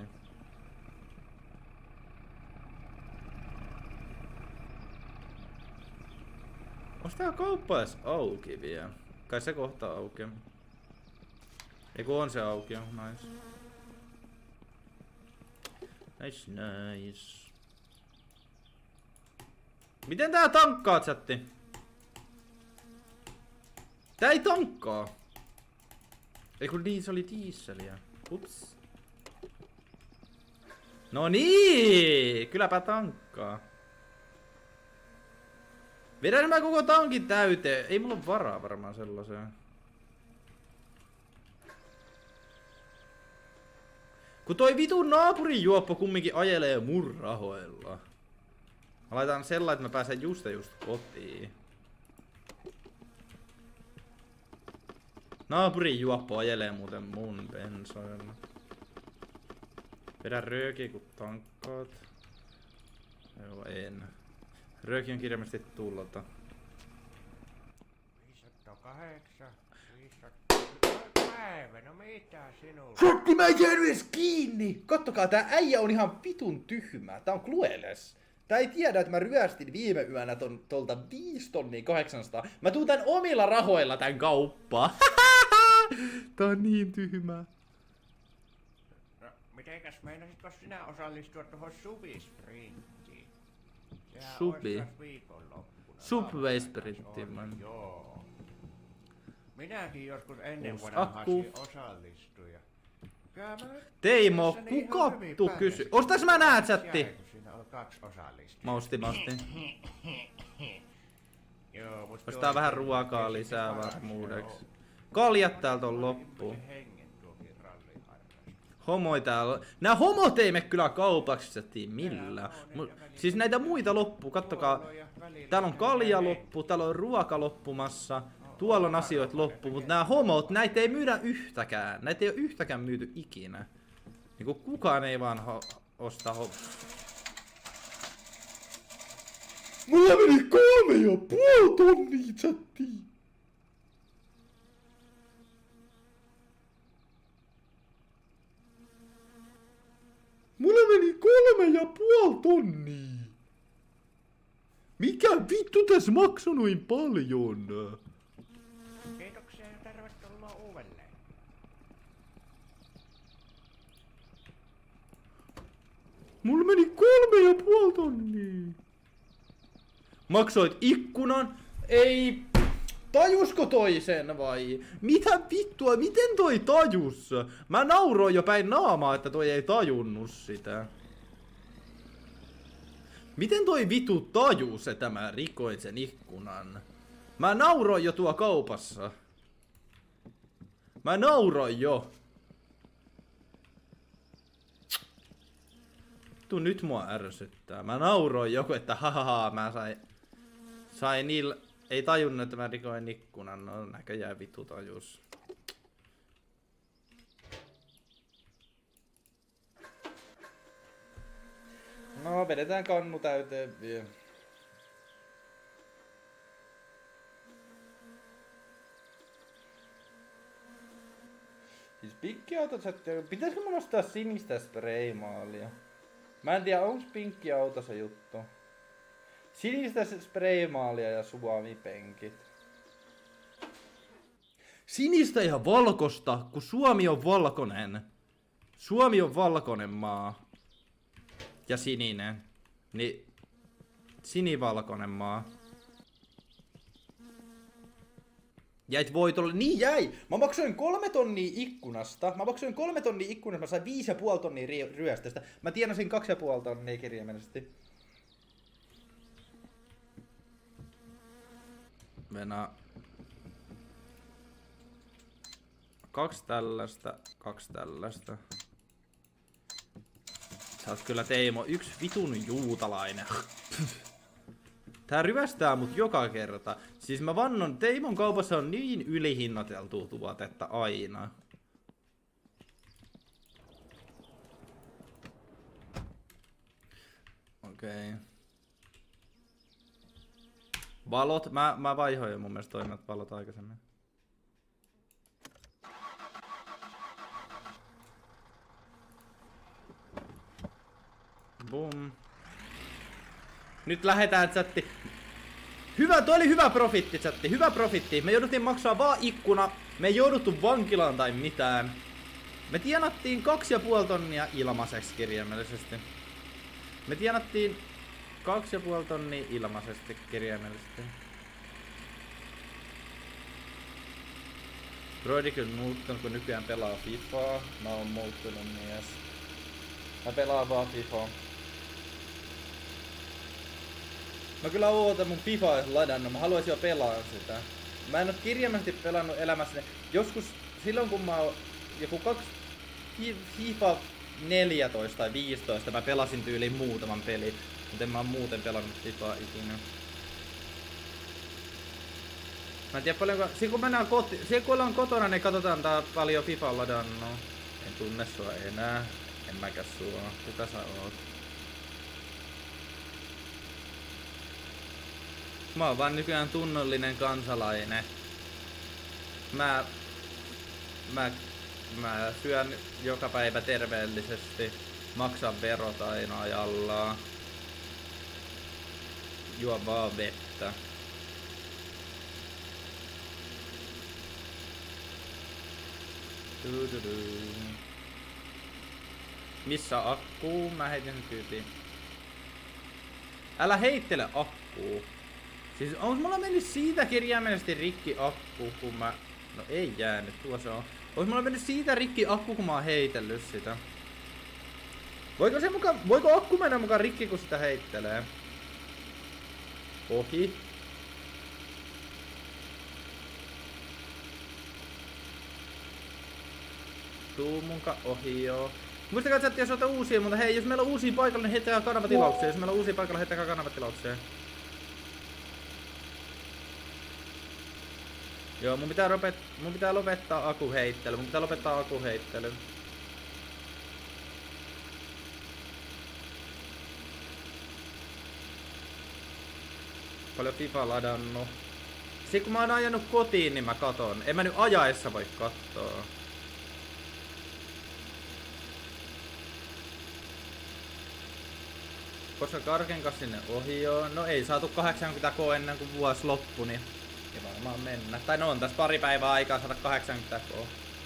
Onks tää kauppa edes auki vielä? Kai se kohta auki. Eiku on se auki, nice. Nice, nice. Miten tää tankkaa, chatti? Tää ei tankkaa. Ei kun se oli dieseliä. Ups. No niin! Kylläpä tankkaa. Vedän mä koko tankin täyteen. Ei mulla ole varaa varmaan sellaiseen. Kun toi vitun naapurin juoppo kumminkin ajelee mun rahoilla. Mä laitan sellainen, että mä pääsen just kotiin. Naapurin juoppo ajelee muuten mun bensoilla. Vedä röökiä kun tankkaat. Joo, en. Rööki on kirjaimellisesti tullota. 508, 500... Päivä, no mitä sinulla? Sotti, mä en jäänyt edes kiinni! Kattokaa, tää äijä on ihan vitun tyhmä. Tää on clueless. Tää ei tiedä, että mä ryöstin viime yönä tolta 5 800. Mä tuun tän omilla rahoilla tän kauppaan. Tää on niin tyhmää. No, mitenkäs meinasitko sinä osallistua tuohon Subi-sprinttiin? Subi? Subway sprinttiin, man. Joo. Minäkin joskus ennen Uusi vanhasti osallistuja. Teimo, kuka tuu kysy? Ostais mä nää chatti? Siinä on 2 osallistujaa. Mä ostin. Joo, mutta Ostaa vähän ruokaa lisää varmuudeksi. Kaljat täältä on loppu. Homoi täällä. Nää homot ei me kyllä kaupaksi chatti millään. Siis näitä muita loppuu, kattokaa. Täällä on kalja loppu, täällä on ruoka loppumassa. Tuolla on asioita loppu, mutta nämä homot, näitä ei myydä yhtäkään. Näitä ei ole yhtäkään myyty ikinä. Niinku kukaan ei vaan osta Mulla meni 3,5 tonnia chattiin. Mulla meni 3,5 tonnia. Mikä vittu tässä maksoi noin paljon? Kiitoksia ja tervetuloa uudelleen. Mulla meni 3,5 tonnia. Maksoit ikkunan? Ei. Tajusko toi sen vai? Mitä vittua? Miten toi tajus? Mä nauroin jo päin naamaa, että toi ei tajunnut sitä. Miten toi vitu tajus, että mä rikoin sen ikkunan? Mä nauroin jo tuo kaupassa. Mä nauroin jo. Nyt mua ärsyttää. Mä nauroin joku, että hahaha, mä sain niillä... Ei tajunnut, että mä rikoin ikkunan. No näköjään vitu tajus. No, vedetään kannu täyteen vielä. Siis pinkkiauto, pitäisikö mun ostaa sinistä spraymaalia? Mä en tiedä, onks pinkkiauto se juttu. Sinistä spraymaalia ja suomipenkit. Sinistä ja valkosta, kun Suomi on valkoinen. Suomi on valkoinen maa. Ja sininen. Niin sinivalkoinen maa. Jäit voitolle. Niin jäi! Mä maksoin 3 tonnia ikkunasta. Mä sain 5,5 tonnia ryöstöstä. Mä tienasin 2,5 tonnia kirjaimellisesti. Venä. 2 tällaista, 2 tällaista. Sä oot kyllä Teimo yksi vitun juutalainen. Tää ryvästää mut joka kerta. Siis mä vannon, Teimon kaupassa on niin ylihinnoiteltua tuotetta aina. Okei. Valot, mä vaihoin jo mun mielestä toimivat valot aikaisemmin. Boom. Nyt lähetään chatti. Hyvä, toi oli hyvä profitti chatti, hyvä profitti. Me jouduttiin maksaa vaan ikkuna. Me ei jouduttu vankilaan tai mitään. Me tienattiin 2,5 tonnia ilmaiseksi kirjaimellisesti. Me tienattiin 2,5 tonnia ilmaisesti kirjaimellisesti. Broidi kyllä muuttunut, kun nykyään pelaa FIFAa. Mä oon muuttunut mies. Mä pelaan vaan FIFAa. Mä kyllä ootan mun FIFAa ladannut, mä haluaisin jo pelaa sitä. Mä en oo kirjaimellisesti pelannut elämässäni. Joskus silloin kun mä oon joku FIFA 14 tai 15 mä pelasin tyyliin muutaman pelin. Mutta en mä oon muuten pelannut FIFAa ikinä. Mä en tiedä paljonko... Siinä kun ollaan kotona, niin katsotaan tää paljon FIFAa ladannut. En tunne sua enää. En mäkä sua. Kuka sä oot? Mä oon vaan nykyään tunnollinen kansalainen. Mä syön joka päivä terveellisesti. Maksan verot aina ajallaan. Juo vaan vettä. Missä akkuu? Mä heitin sen tyypiin. Älä heittele akkuu. Siis onks mulla mennyt siitä kirjaimellisesti rikki akku, kun mä... No ei jäänyt, tuo se on. Onks mulla mennyt siitä rikki akku, kun mä oon heitellyt sitä? Voiko akku mennä mukaan rikki, kun sitä heittelee? Ohi. Tuu munka ohi joo. Muistakaa chattia jos ottaa uusia, mutta hei, jos meillä on uusia paikalla, niin heittäkää kanavatilauksia. Jos meillä on uusia paikalla, heittäkää kanavatilauksia. Joo, mun pitää lopettaa akuheittely. Paljon FIFA ladannut. Sitten kun mä oon ajanut kotiin, niin mä katon. En mä nyt ajaessa voi kattoo. Koska karkenkas sinne ohi joo. No ei saatu 80k ennen kuin vuosi loppui, niin ei varmaan mennä. Tai no on tässä pari päivää aikaa saada 80k.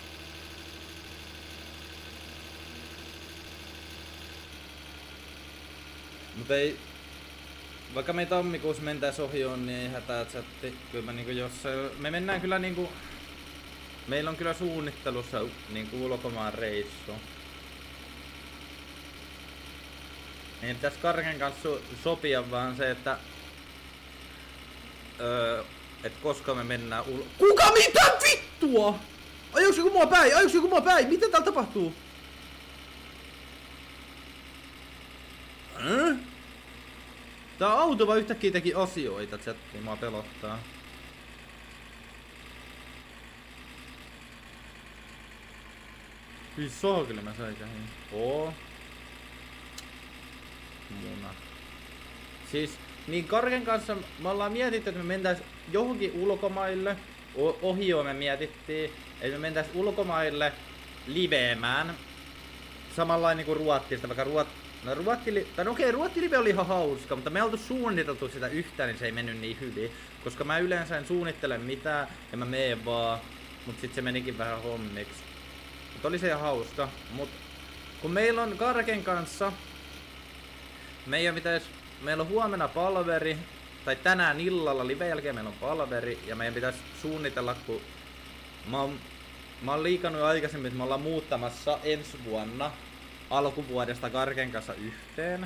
Mut ei... Vaikka me tammikuussa mentäis ohjoon, niin ei hätää chatti. Kyllä mä niinku me mennään kyllä niinku... Meillä on kyllä suunnittelussa niinku ulkomaan reissu. Niin pitäis Karken kanssa sopia vaan se, että... Et koska me mennään Kuka mitä vittua?! Ajoks joku mua päin? Mitä täällä tapahtuu? Tää auto vaan yhtäkkiä teki asioita, chatti, mua pelottaa. Hyi sohkele mä säikähin. Muna. Siis, niin Karken kanssa me ollaan mietitty, että me mentäis johonkin ulkomaille. Ohio me mietittiin, että me mentäis ulkomaille liveemään. Samanlainen niinku Ruotsista, vaikka Ruotti-live oli ihan hauska, mutta me ei oltu suunniteltu sitä yhtään, niin se ei mennyt niin hyvin. Koska mä yleensä en suunnittele mitään, ja mä meen vaan, mut sit se menikin vähän hommiksi. Mut oli se ihan hauska, mut kun meillä on Karken kanssa, meillä on huomenna palveri, tai tänään illalla live jälkeen meillä on palveri, ja meidän pitäis suunnitella, kun mä oon liikannut aikaisemmin, että me ollaan muuttamassa ensi vuonna alkuvuodesta Karken kanssa yhteen.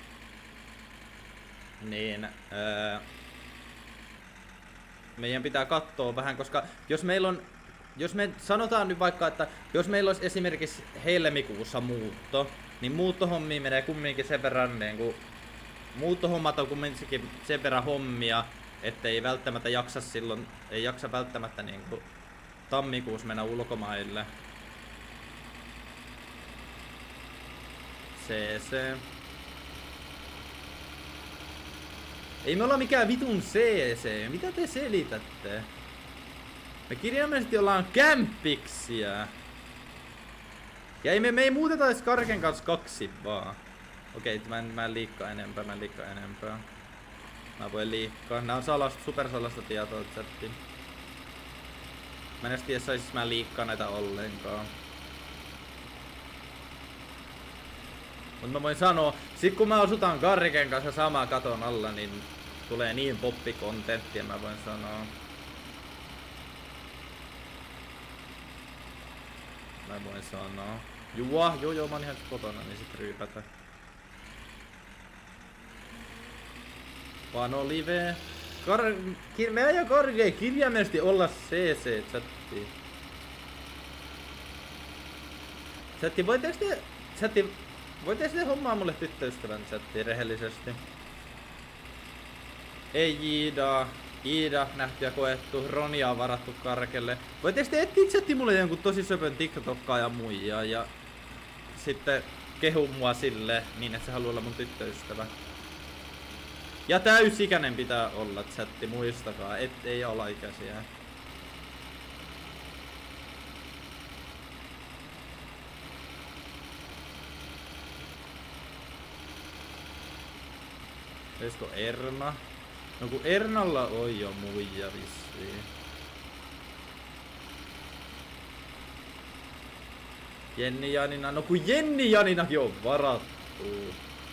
Niin, meidän pitää katsoa vähän, koska jos me sanotaan nyt vaikka, että jos meillä olisi esimerkiksi helmikuussa muutto, niin muuttohommiin menee kumminkin sen verran niinku, muuttohommat on kumminkin sen verran hommia, ettei välttämättä jaksa silloin, ei jaksa välttämättä niinku tammikuussa mennä ulkomaille. CC. Ei me olla mikään vitun CC. Mitä te selitätte? Me kirjaimellisesti ollaan kämpiksiä. Ja me ei muuteta edes Karken kanssa kaksi vaan. Okei, mä en liikkaa enempää, Mä voin liikkaa. Nää on supersalasta tietoa chatti. Mä en edes tiedä, saisis mä liikkaa näitä ollenkaan. Mut mä voin sanoa, sit kun mä asutaan Garriken kanssa samaa katon alla, niin tulee niin poppikontentti, mä voin sanoa. Mä voin sanoa. Joo, mä oon ihan kotona, niin sit ryypätä. Pano live. Me ajan Garriken kirjaimellisesti olla CC-chatti. Voitteko te hommaa mulle tyttöystävän chattiin rehellisesti? Ei Iida nähty ja koettu, Ronia on varattu Karkelle. Voitteko te etsiä chatti mulle jonkun tosi söpön TikTokkaaja muijaa ja sitten kehu mua sille niin, että se haluaa olla mun tyttöystävä. Ja täysikäinen pitää olla chatti, muistakaa, ettei alaikäisiä. Olisiko Erna? No kun Ernalla on jo muija vissiin. Jenni Janina, no kun Jenni Janinakin on varattu.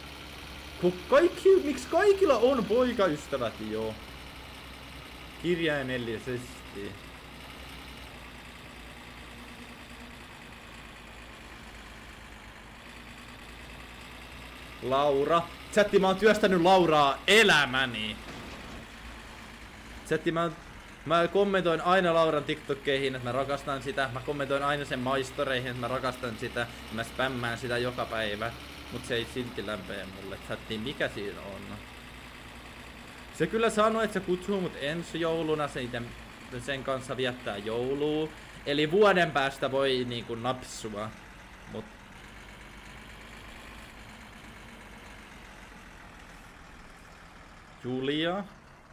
Miksi kaikilla on poikaystävät jo? Kirjaimellisesti. Laura. Chatti, mä oon työstänyt Lauraa elämäni. Chatti, mä kommentoin aina Lauran TikTokkeihin, että mä rakastan sitä. Mä kommentoin aina sen maistoreihin, että mä rakastan sitä. Ja mä spämmään sitä joka päivä. Mut se ei silti lämpää mulle. Chatti, mikä siinä on? Se kyllä sanoi, että se kutsuu mut ensi jouluna sen kanssa viettää joulua. Eli vuoden päästä voi niinku napsua. Mut Julia.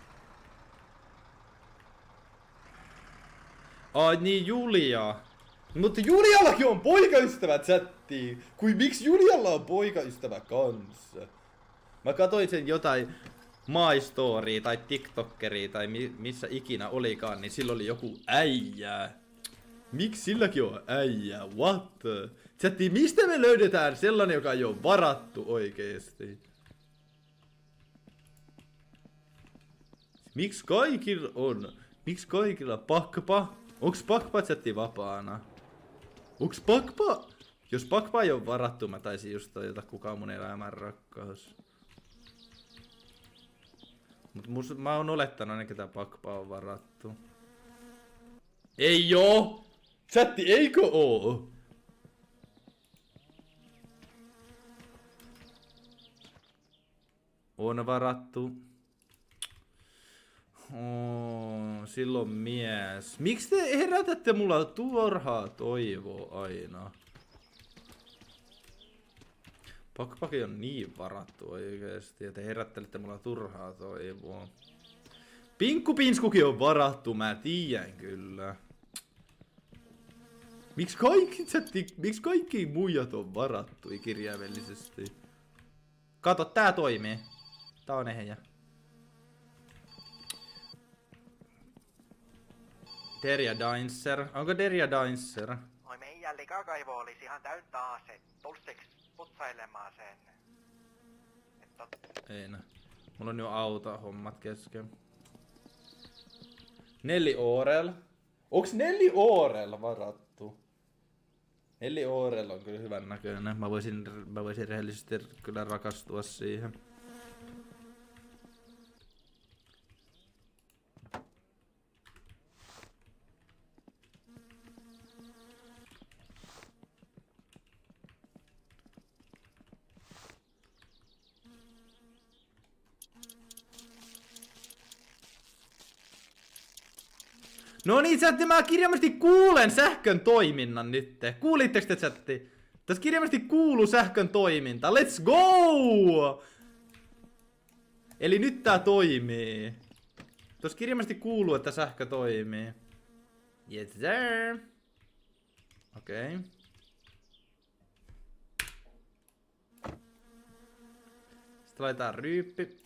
Ai niin, Julia. Mutta Juliallakin on poikaystävä chattiin. Miksi Julialla on poikaystävä kanssa? Mä katsoin sen jotain My Storya tai TikTokkeria tai missä ikinä olikaan, niin sillä oli joku äijää. Miksi silläkin on äijää? What? Chatti, mistä me löydetään sellainen, joka ei ole varattu oikeesti? Miksi kaikilla on? Miksi kaikilla pakpa? Onks pakpa chatti vapaana? Onks pakpa? Jos pakpa ei ole varattu, mä taisin just tajota kuka on mun elämän rakkaus. Mut mä oon olettanut ainakin tää pakpa on varattu. Ei oo! Chatti, eikö oo? On varattu. Silloin mies. Miksi te herätätte mulla turhaa toivoa aina? Pakpaki on niin varattu oikeesti, ja te herättelette mulla turhaa toivoa. Pinkku Pinskukin on varattu, mä tiedän kyllä. Miksi kaikki muijat on varattu kirjaimellisesti? Kato, tää toimii. Tää on ehjä. Derja Dainser. Onko Derja Dainser? Oi meidän likakaivo olisi ihan täynnä taas, et tulisiks putsailemaan sen? Ei nää. Mulla on jo autohommat kesken. Nelli Orel. Onks Nelli Orel varattu? Nelli Orel on kyllä hyvän näköinen. Mä voisin rehellisesti kyllä rakastua siihen. No niin, chatti, mä kirjaimellisesti kuulen sähkön toiminnan nyt. Kuulitteko te, chatti? Tässä kirjaimellisesti kuuluu sähkön toiminta. Let's go! Eli nyt tää toimii. Tuossa kirjaimellisesti kuuluu, että sähkö toimii. Yes sir. Okei. Okay. Sitten laitetaan ryyppi.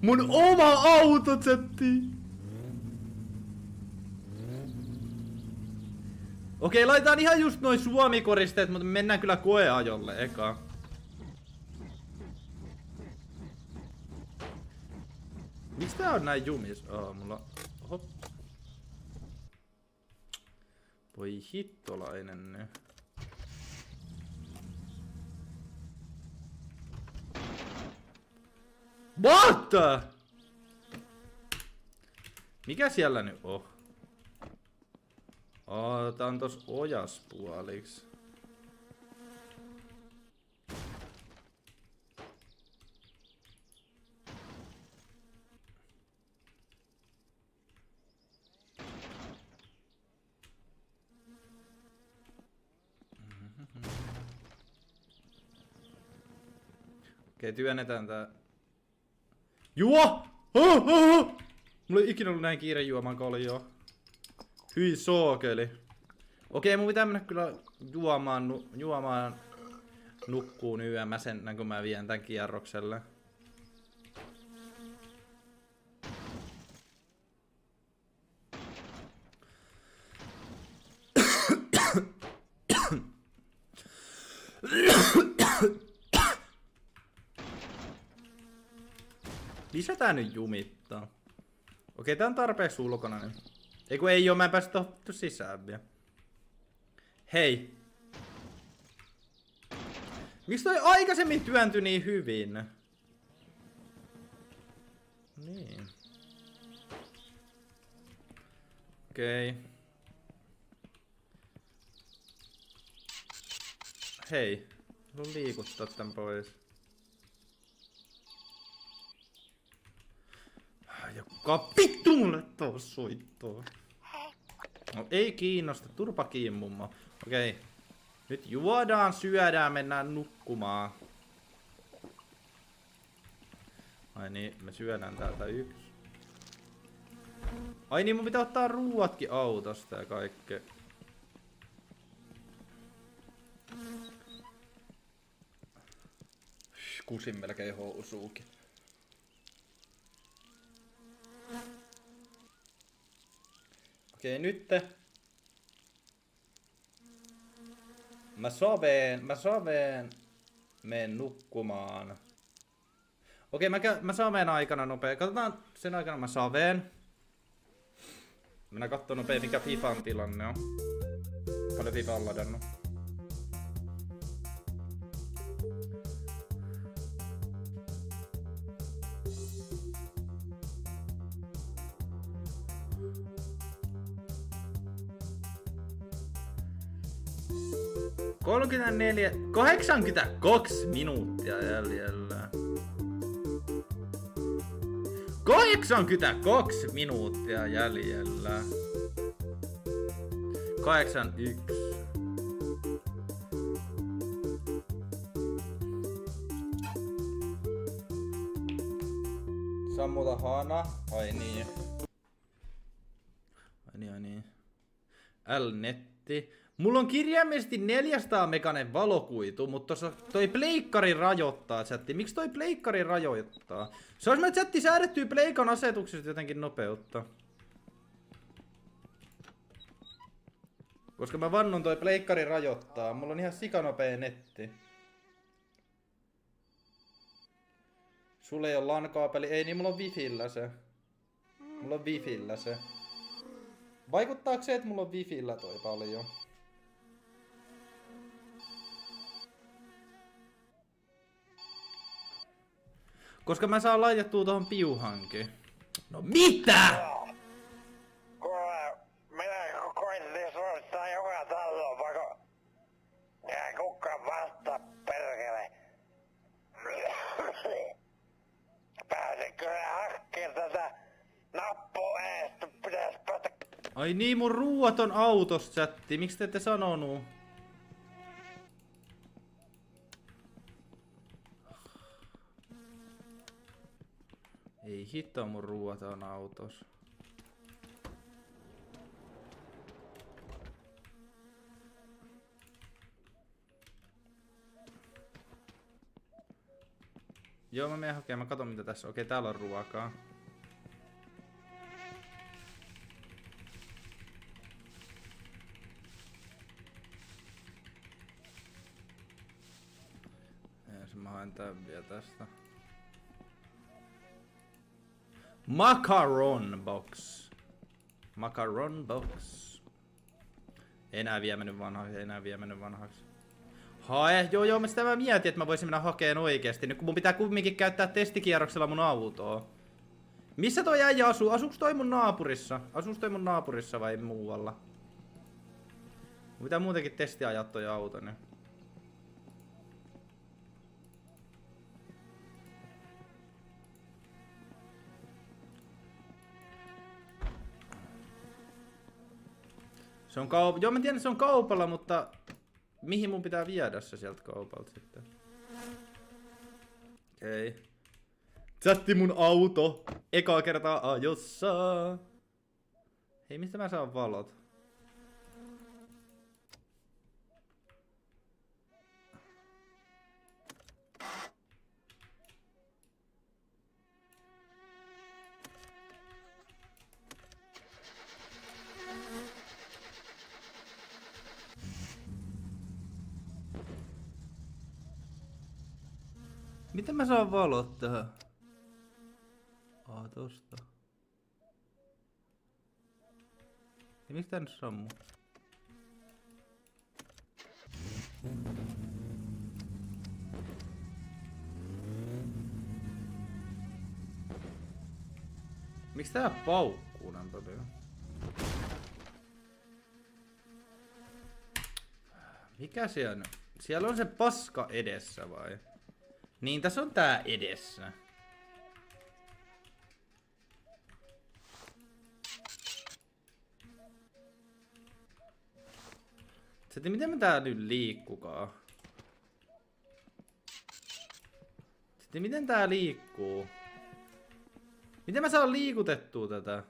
Mun oma auto, chatti! Okei, laitetaan ihan just noin Suomi-koristeet, mutta mennään kyllä koeajolle eka. Miksi tää on näin jumis? Mulla... Oho. Voi hittolainen nyt. What? Mikä siellä nyt on? Tää on tos ojas puoliks. Okei, työnnetään tää. Juo! Mulla ei ikinä ollut näin kiire juomaan kaljoa. Hyi sookeli. Okei, mun pitää mennä kyllä juomaan nukkuun yömäsen, ennen kuin mä vien tän kierrokselle. Lisätään nyt jumittaa. Okei, tää on tarpeeksi ulkona nyt. Eiku ei oo, mä en päästä tohtu sisään vielä. Hei. Miksi toi aikaisemmin työntyi niin hyvin? Niin. Okei. Hei. Haluan liikuttaa tän pois. Joka vittu mulle tuo soittoa. No ei kiinnosta, turpa kiinni mummo. Okei. Nyt juodaan, syödään, mennään nukkumaan. Ai niin, me syödään täältä yksi. Ai niin, mun pitää ottaa ruuatkin autosta ja kaikkea. Kusin melkein housuukin. Okei, nyt mä soveen menen nukkumaan. Okei, mä saveen aikana nopea. Katsotaan sen aikana mä saveen. Mennään kattoo nopea mikä Fifan tilanne on. Paljon Fifa on ladannut. ...34... 82 minuuttia jäljellä. 82 minuuttia jäljellä. 81. Sammuta hana. Ai niin. Ai niin. L-netti. Mulla on kirjaimellisesti 400 meganen valokuitu, mutta toi pleikkari rajoittaa chatti. Miksi toi pleikkari rajoittaa? Se olisi chatti säädettyä pleikan asetuksesta jotenkin nopeutta. Koska mä vannon toi pleikkari rajoittaa. Mulla on ihan sikanopea netti. Sulla ei ole LAN-kaapeli. Ei, niin mulla on wifillä se. Mulla on wifillä se. Vaikuttaako se, että mulla on wifillä toi paljon? Koska mä saan laitettua tohon piuhankin. No mitä?! Kuule, minä koitin suorittaa joka taloon, vaikka... Jää kukaan vasta, perkele. Pääsin kyllä hakkeen tätä nappua eestä, pitäis päästä... Ai niin, mun ruuat on autossa chatti. Miksi te ette sanonut? Ei hitto, mun ruuat on autossa. Joo, mä menen hakemaan. Mä katon mitä tässä on. Okei, täällä on ruokaa. Mä haen tän vielä tästä. Macaron box. Macaron box. Enää vielä mennyt vanhaksi. Hae, joo, sitä mä mietin, että mä voisin mennä hakeen oikeesti. Nyt kun mun pitää kumminkin käyttää testikierroksella mun autoa. Missä toi äijä asuu? Asuuks toi mun naapurissa? Asuuks toi mun naapurissa vai muualla? Mun pitää muutenkin testiajaa toi auto nyt. Se on joo, mä tiedän, että se on kaupalla, mutta mihin mun pitää viedä se sieltä kaupalta sitten? Okei. Chatti mun auto. Ekaa kertaa ajossa. Hei, mistä mä saan valot? Miten mä saan valot tähän? Tosta. Ja miksi tää nyt sammuu? Miksi tää paukkuu näin paljon? Mikä siellä on? Siellä on se paska edessä vai? Niin, tässä on tää edessä. Sitten miten mä tää nyt liikkukaa? Sitten miten tää liikkuu? Miten mä saan liikutettua tätä?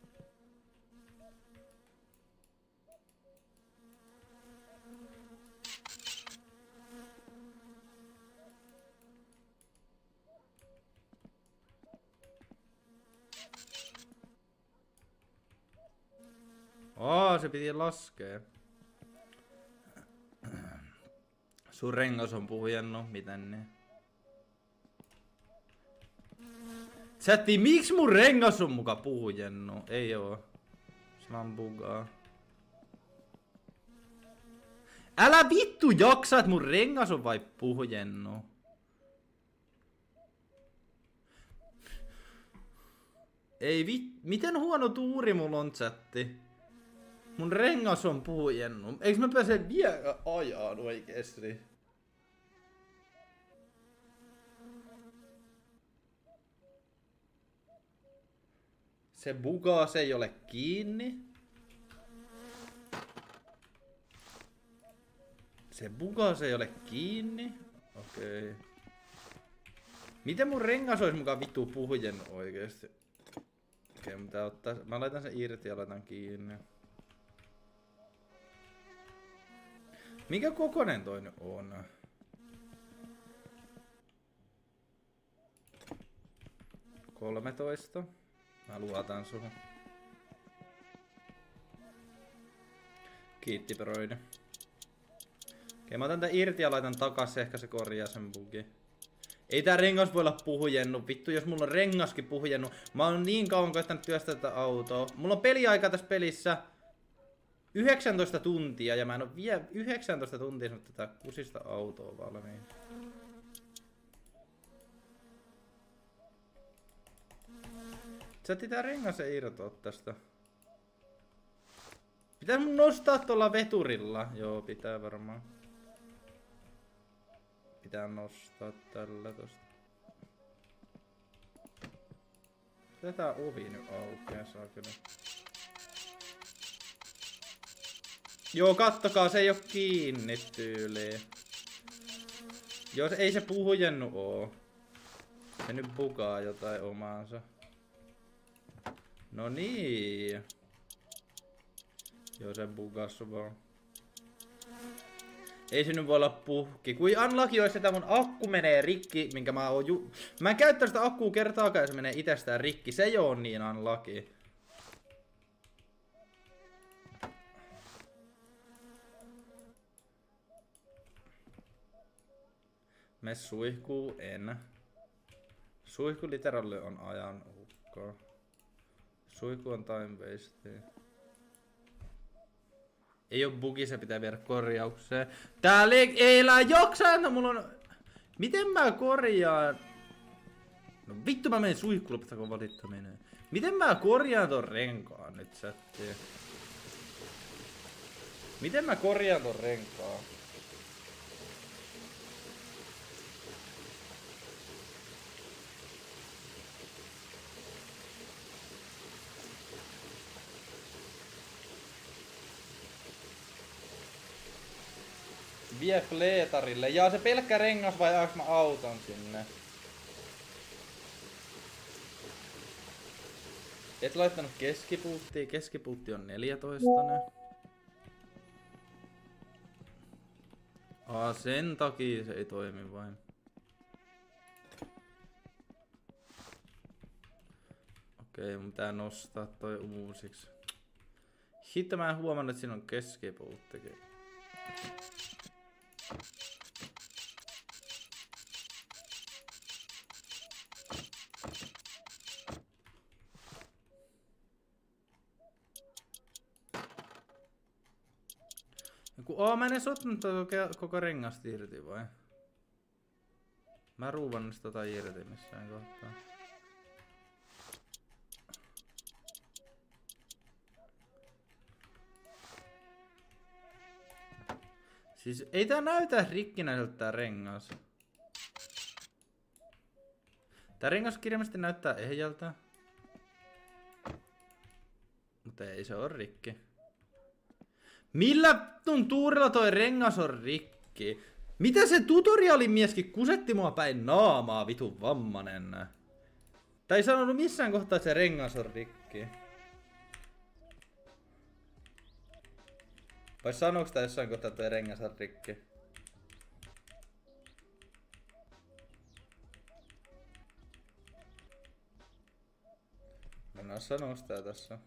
Se piti laskea. Sun rengas on puhjennut, miten niin? Chatti, miksi mun rengas on muka puhjennut? Ei oo. Se vaan bugaa. Älä vittu jaksa, että mun rengas on vai puhjennut. Ei miten huono tuuri mulla on, chatti? Mun rengas on puhjennut. Eiks mä pääse vielä ajaan oikeesti? Se bugaa, se ei ole kiinni. Se bugaa, se ei ole kiinni. Okei. Miten mun rengas ois mukaan vittu puhjennut oikeesti? Okei, mä laitan sen irti ja laitan kiinni. Mikä kokonen toi nyt on? – 13. Mä luotan suhun. Kiitti broide. Okei, mä otan tän irti ja laitan takas, ehkä se korjaa sen bugi. Ei tää rengas voi olla puhjennut, vittu jos mulla on rengaskin puhjennut. Mä oon niin kauan koittanut työstää tätä autoa. Mulla on peliaika tässä pelissä 19 tuntia ja mä en oo vielä 19 tuntia saanut tätä kusista autoa valmiin. Chatti, tää rengas ei irtoa tästä. Pitää mun nostaa tuolla veturilla. Joo, pitää varmaan. Pitää nostaa tällä tosta. Tätä ovi nyt aukeaa, saa kyllä. Joo, kattokaa, se ei oo kiinni tyyliin. Jos ei se puhujennu oo. Se nyt bugaa jotain omaansa. No niin. Joo, se bugas vaan. Ei se nyt voi olla puhki. Kui unlucky olisi, että mun akku menee rikki, minkä mä oon Mä en käyttänyt sitä akkua kertaakaan, ja se menee itsestään rikki. Se ei oo niin unlucky. Me suihkuu en. Suihku literally on ajan hukkaa. Suihku on time waste. Ei oo bugi, se pitää viedä korjaukseen. Tää ei elää joksaan, no mulla on... Miten mä korjaan? No vittu mä menen suihkuun, lopettako valittaminen. Miten mä korjaan ton renkaan nyt chattiin? Miten mä korjaan ton renkaan? Vie fleetarille. Jaa, se pelkkä rengas vai aaks mä auton sinne? Et laittanut keskipuuttia. Keskipuutti on 14. Sen takia se ei toimi vain. Okei, mun pitää nostaa toi uusiksi. Hitto, mä en huomannut, että siinä on keskipuuttikin. Mä en edes ottanut koko rengasta irti vai? Mä ruuvannut tota irti missään kohtaa. Siis ei tää näytä rikkinäiseltä tää rengas. Tää rengas kirjallisesti näyttää ehjältä. Mutta ei se oo rikki. Millä tuurilla toi rengas on rikki? Mitä se tutorialimieskin kusetti mua päin naamaa, vitun vammanen? Tai ei sanonut missään kohtaa, että se rengas on rikki. Vai sanoiko tää jossain kohtaa, että toi rengas on rikki? Mennään sanoa sitä tässä.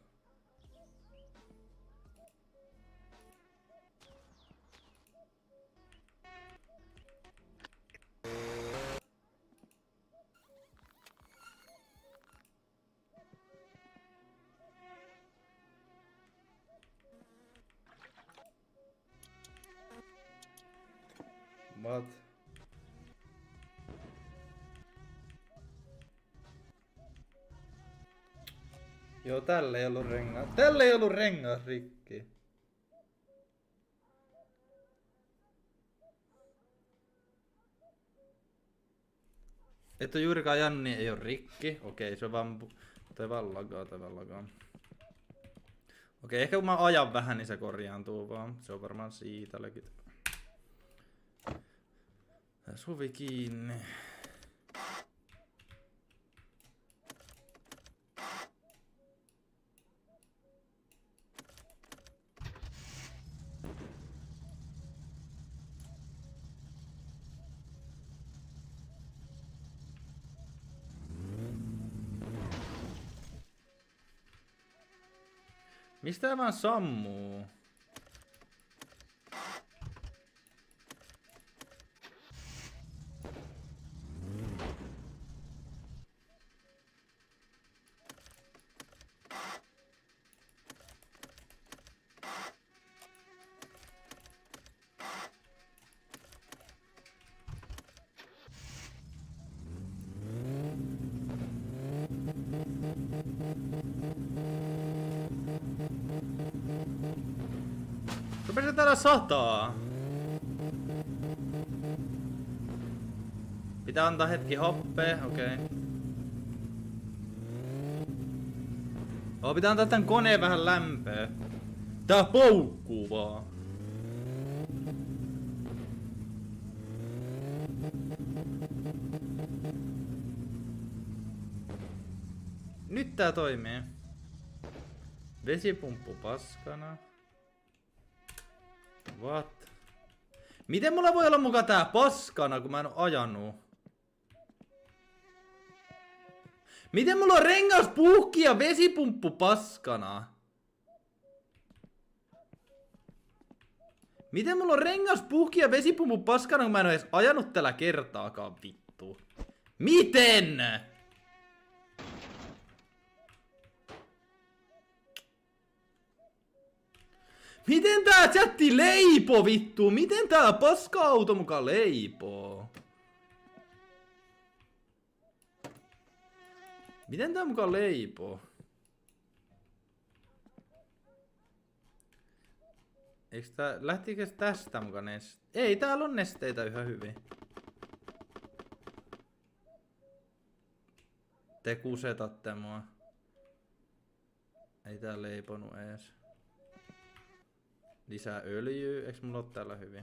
What? Joo, tällä ei ollut rengas. Tällä ei ollut rengas rikki. Et on juurikaan Janni ei oo rikki. Okei, se on vaan... Tai vaan lagaa. Okei, ehkä kun mä ajan vähän, niin se korjaantuu vaan. Se on varmaan siitä legit. Suvi kiinni. Mistä tää vaan sammuu? Rupesi täällä sataa. Pitää antaa hetki hoppea, okei. Pitää antaa tän koneen vähän lämpöä. Tää poukkuu vaan. Nyt tää toimii. Vesipumppu paskana. What? Miten mulla voi olla muka tää paskana, kun mä en oo ajanut? Miten mulla on rengaspuhki ja vesipumppu paskana? Miten mulla on rengaspuhki ja vesipumppu paskana, kun mä en oo edes ajanut tällä kertaakaan, vittu? Miten? Miten tää chatti leipoo, vittu? Miten tää paska-auto muka leipoo? Miten tää muka leipoo? Eiks tää... Lähtikö tästä muka nesteitä? Ei, täällä on nesteitä yhä hyvin. Te kusetatte mua. Ei tää leiponut ees. Lisää öljyä. Eiks mulla oo täällä hyvin?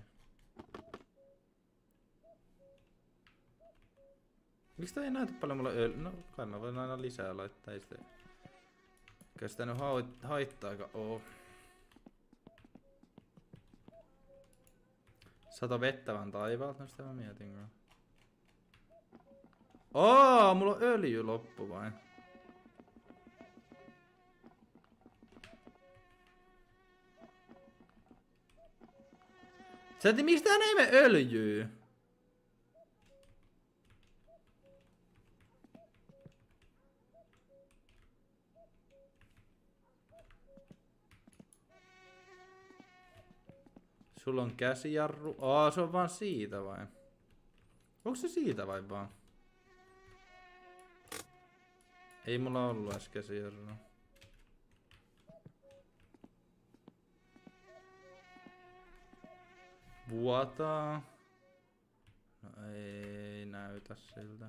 Miksi tää ei näytä paljon mulla öljyä? No kai mä voin aina lisää laittaa. Ei sitä... Eikä sitä nyt haittaakaan oo. Sato vettä vaan taivaalta, no sitä mä mietin kyllä. Mulla on öljy loppu vain. Sä et, miksi tähän ei mene öljyä? Sulla on käsijarru. Se on vaan siitä vai? Onko se siitä vai vaan? Ei mulla ollut edes käsijarru. Vuotaa. No ei näytä siltä.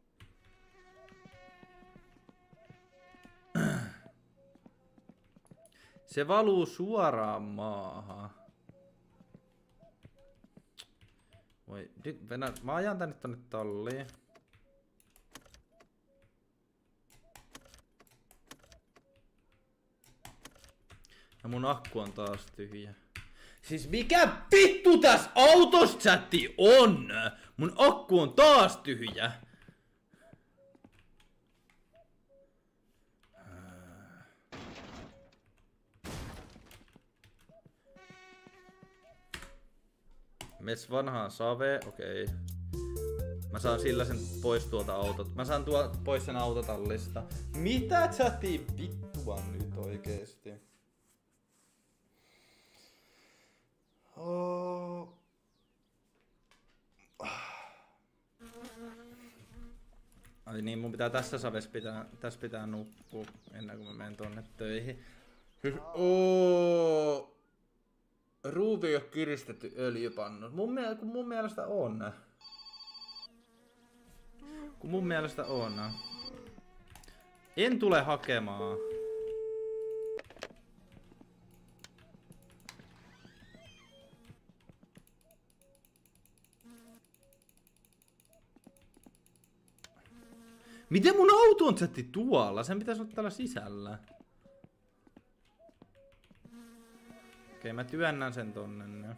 Se valuu suoraan maahan. Voi, nyt mä ajan tänne tonne talliin. Ja mun akku on taas tyhjä. Siis mikä vittu tässä autossa chatti on? Mun akku on taas tyhjä. Mets vanhaan save, okei. Mä saan sillä sen pois tuolta autot. Mä saan pois sen autotallista. Mitä chatti vittua nyt oikeesti? Ai niin, mun pitää tässä savessa pitää nukkua ennen kuin mä menen tonne töihin. Siis ruuvi ei oo kiristetty öljypannu. Mun mielestä on. Kun mun mielestä on. En tule hakemaan. Miten mun auto on chatti tuolla? Sen pitäisi olla täällä sisällä. Okei, mä työnnän sen tonne.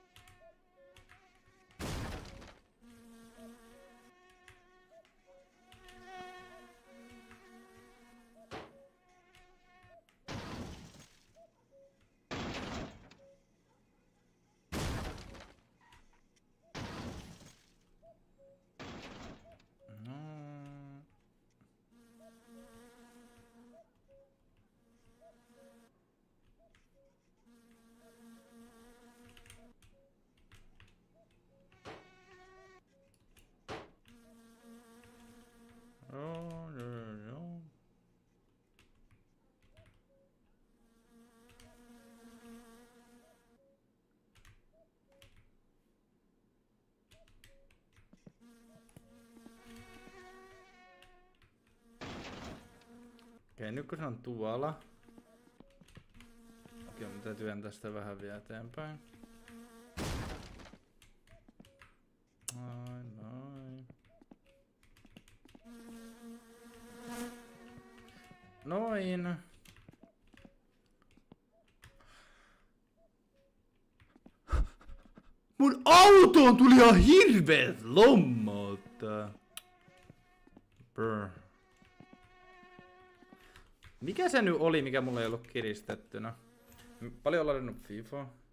Okei, nyt kun se on tuolla. Okei, mun täytyy työntää sitä vähän vielä eteenpäin. Noin. Noin. Mun autoon tuli ihan hirveet lommat. Brr. Mikä se nyt oli, mikä mulla ei ollut kiristettynä? Paljon ladannut FIFA.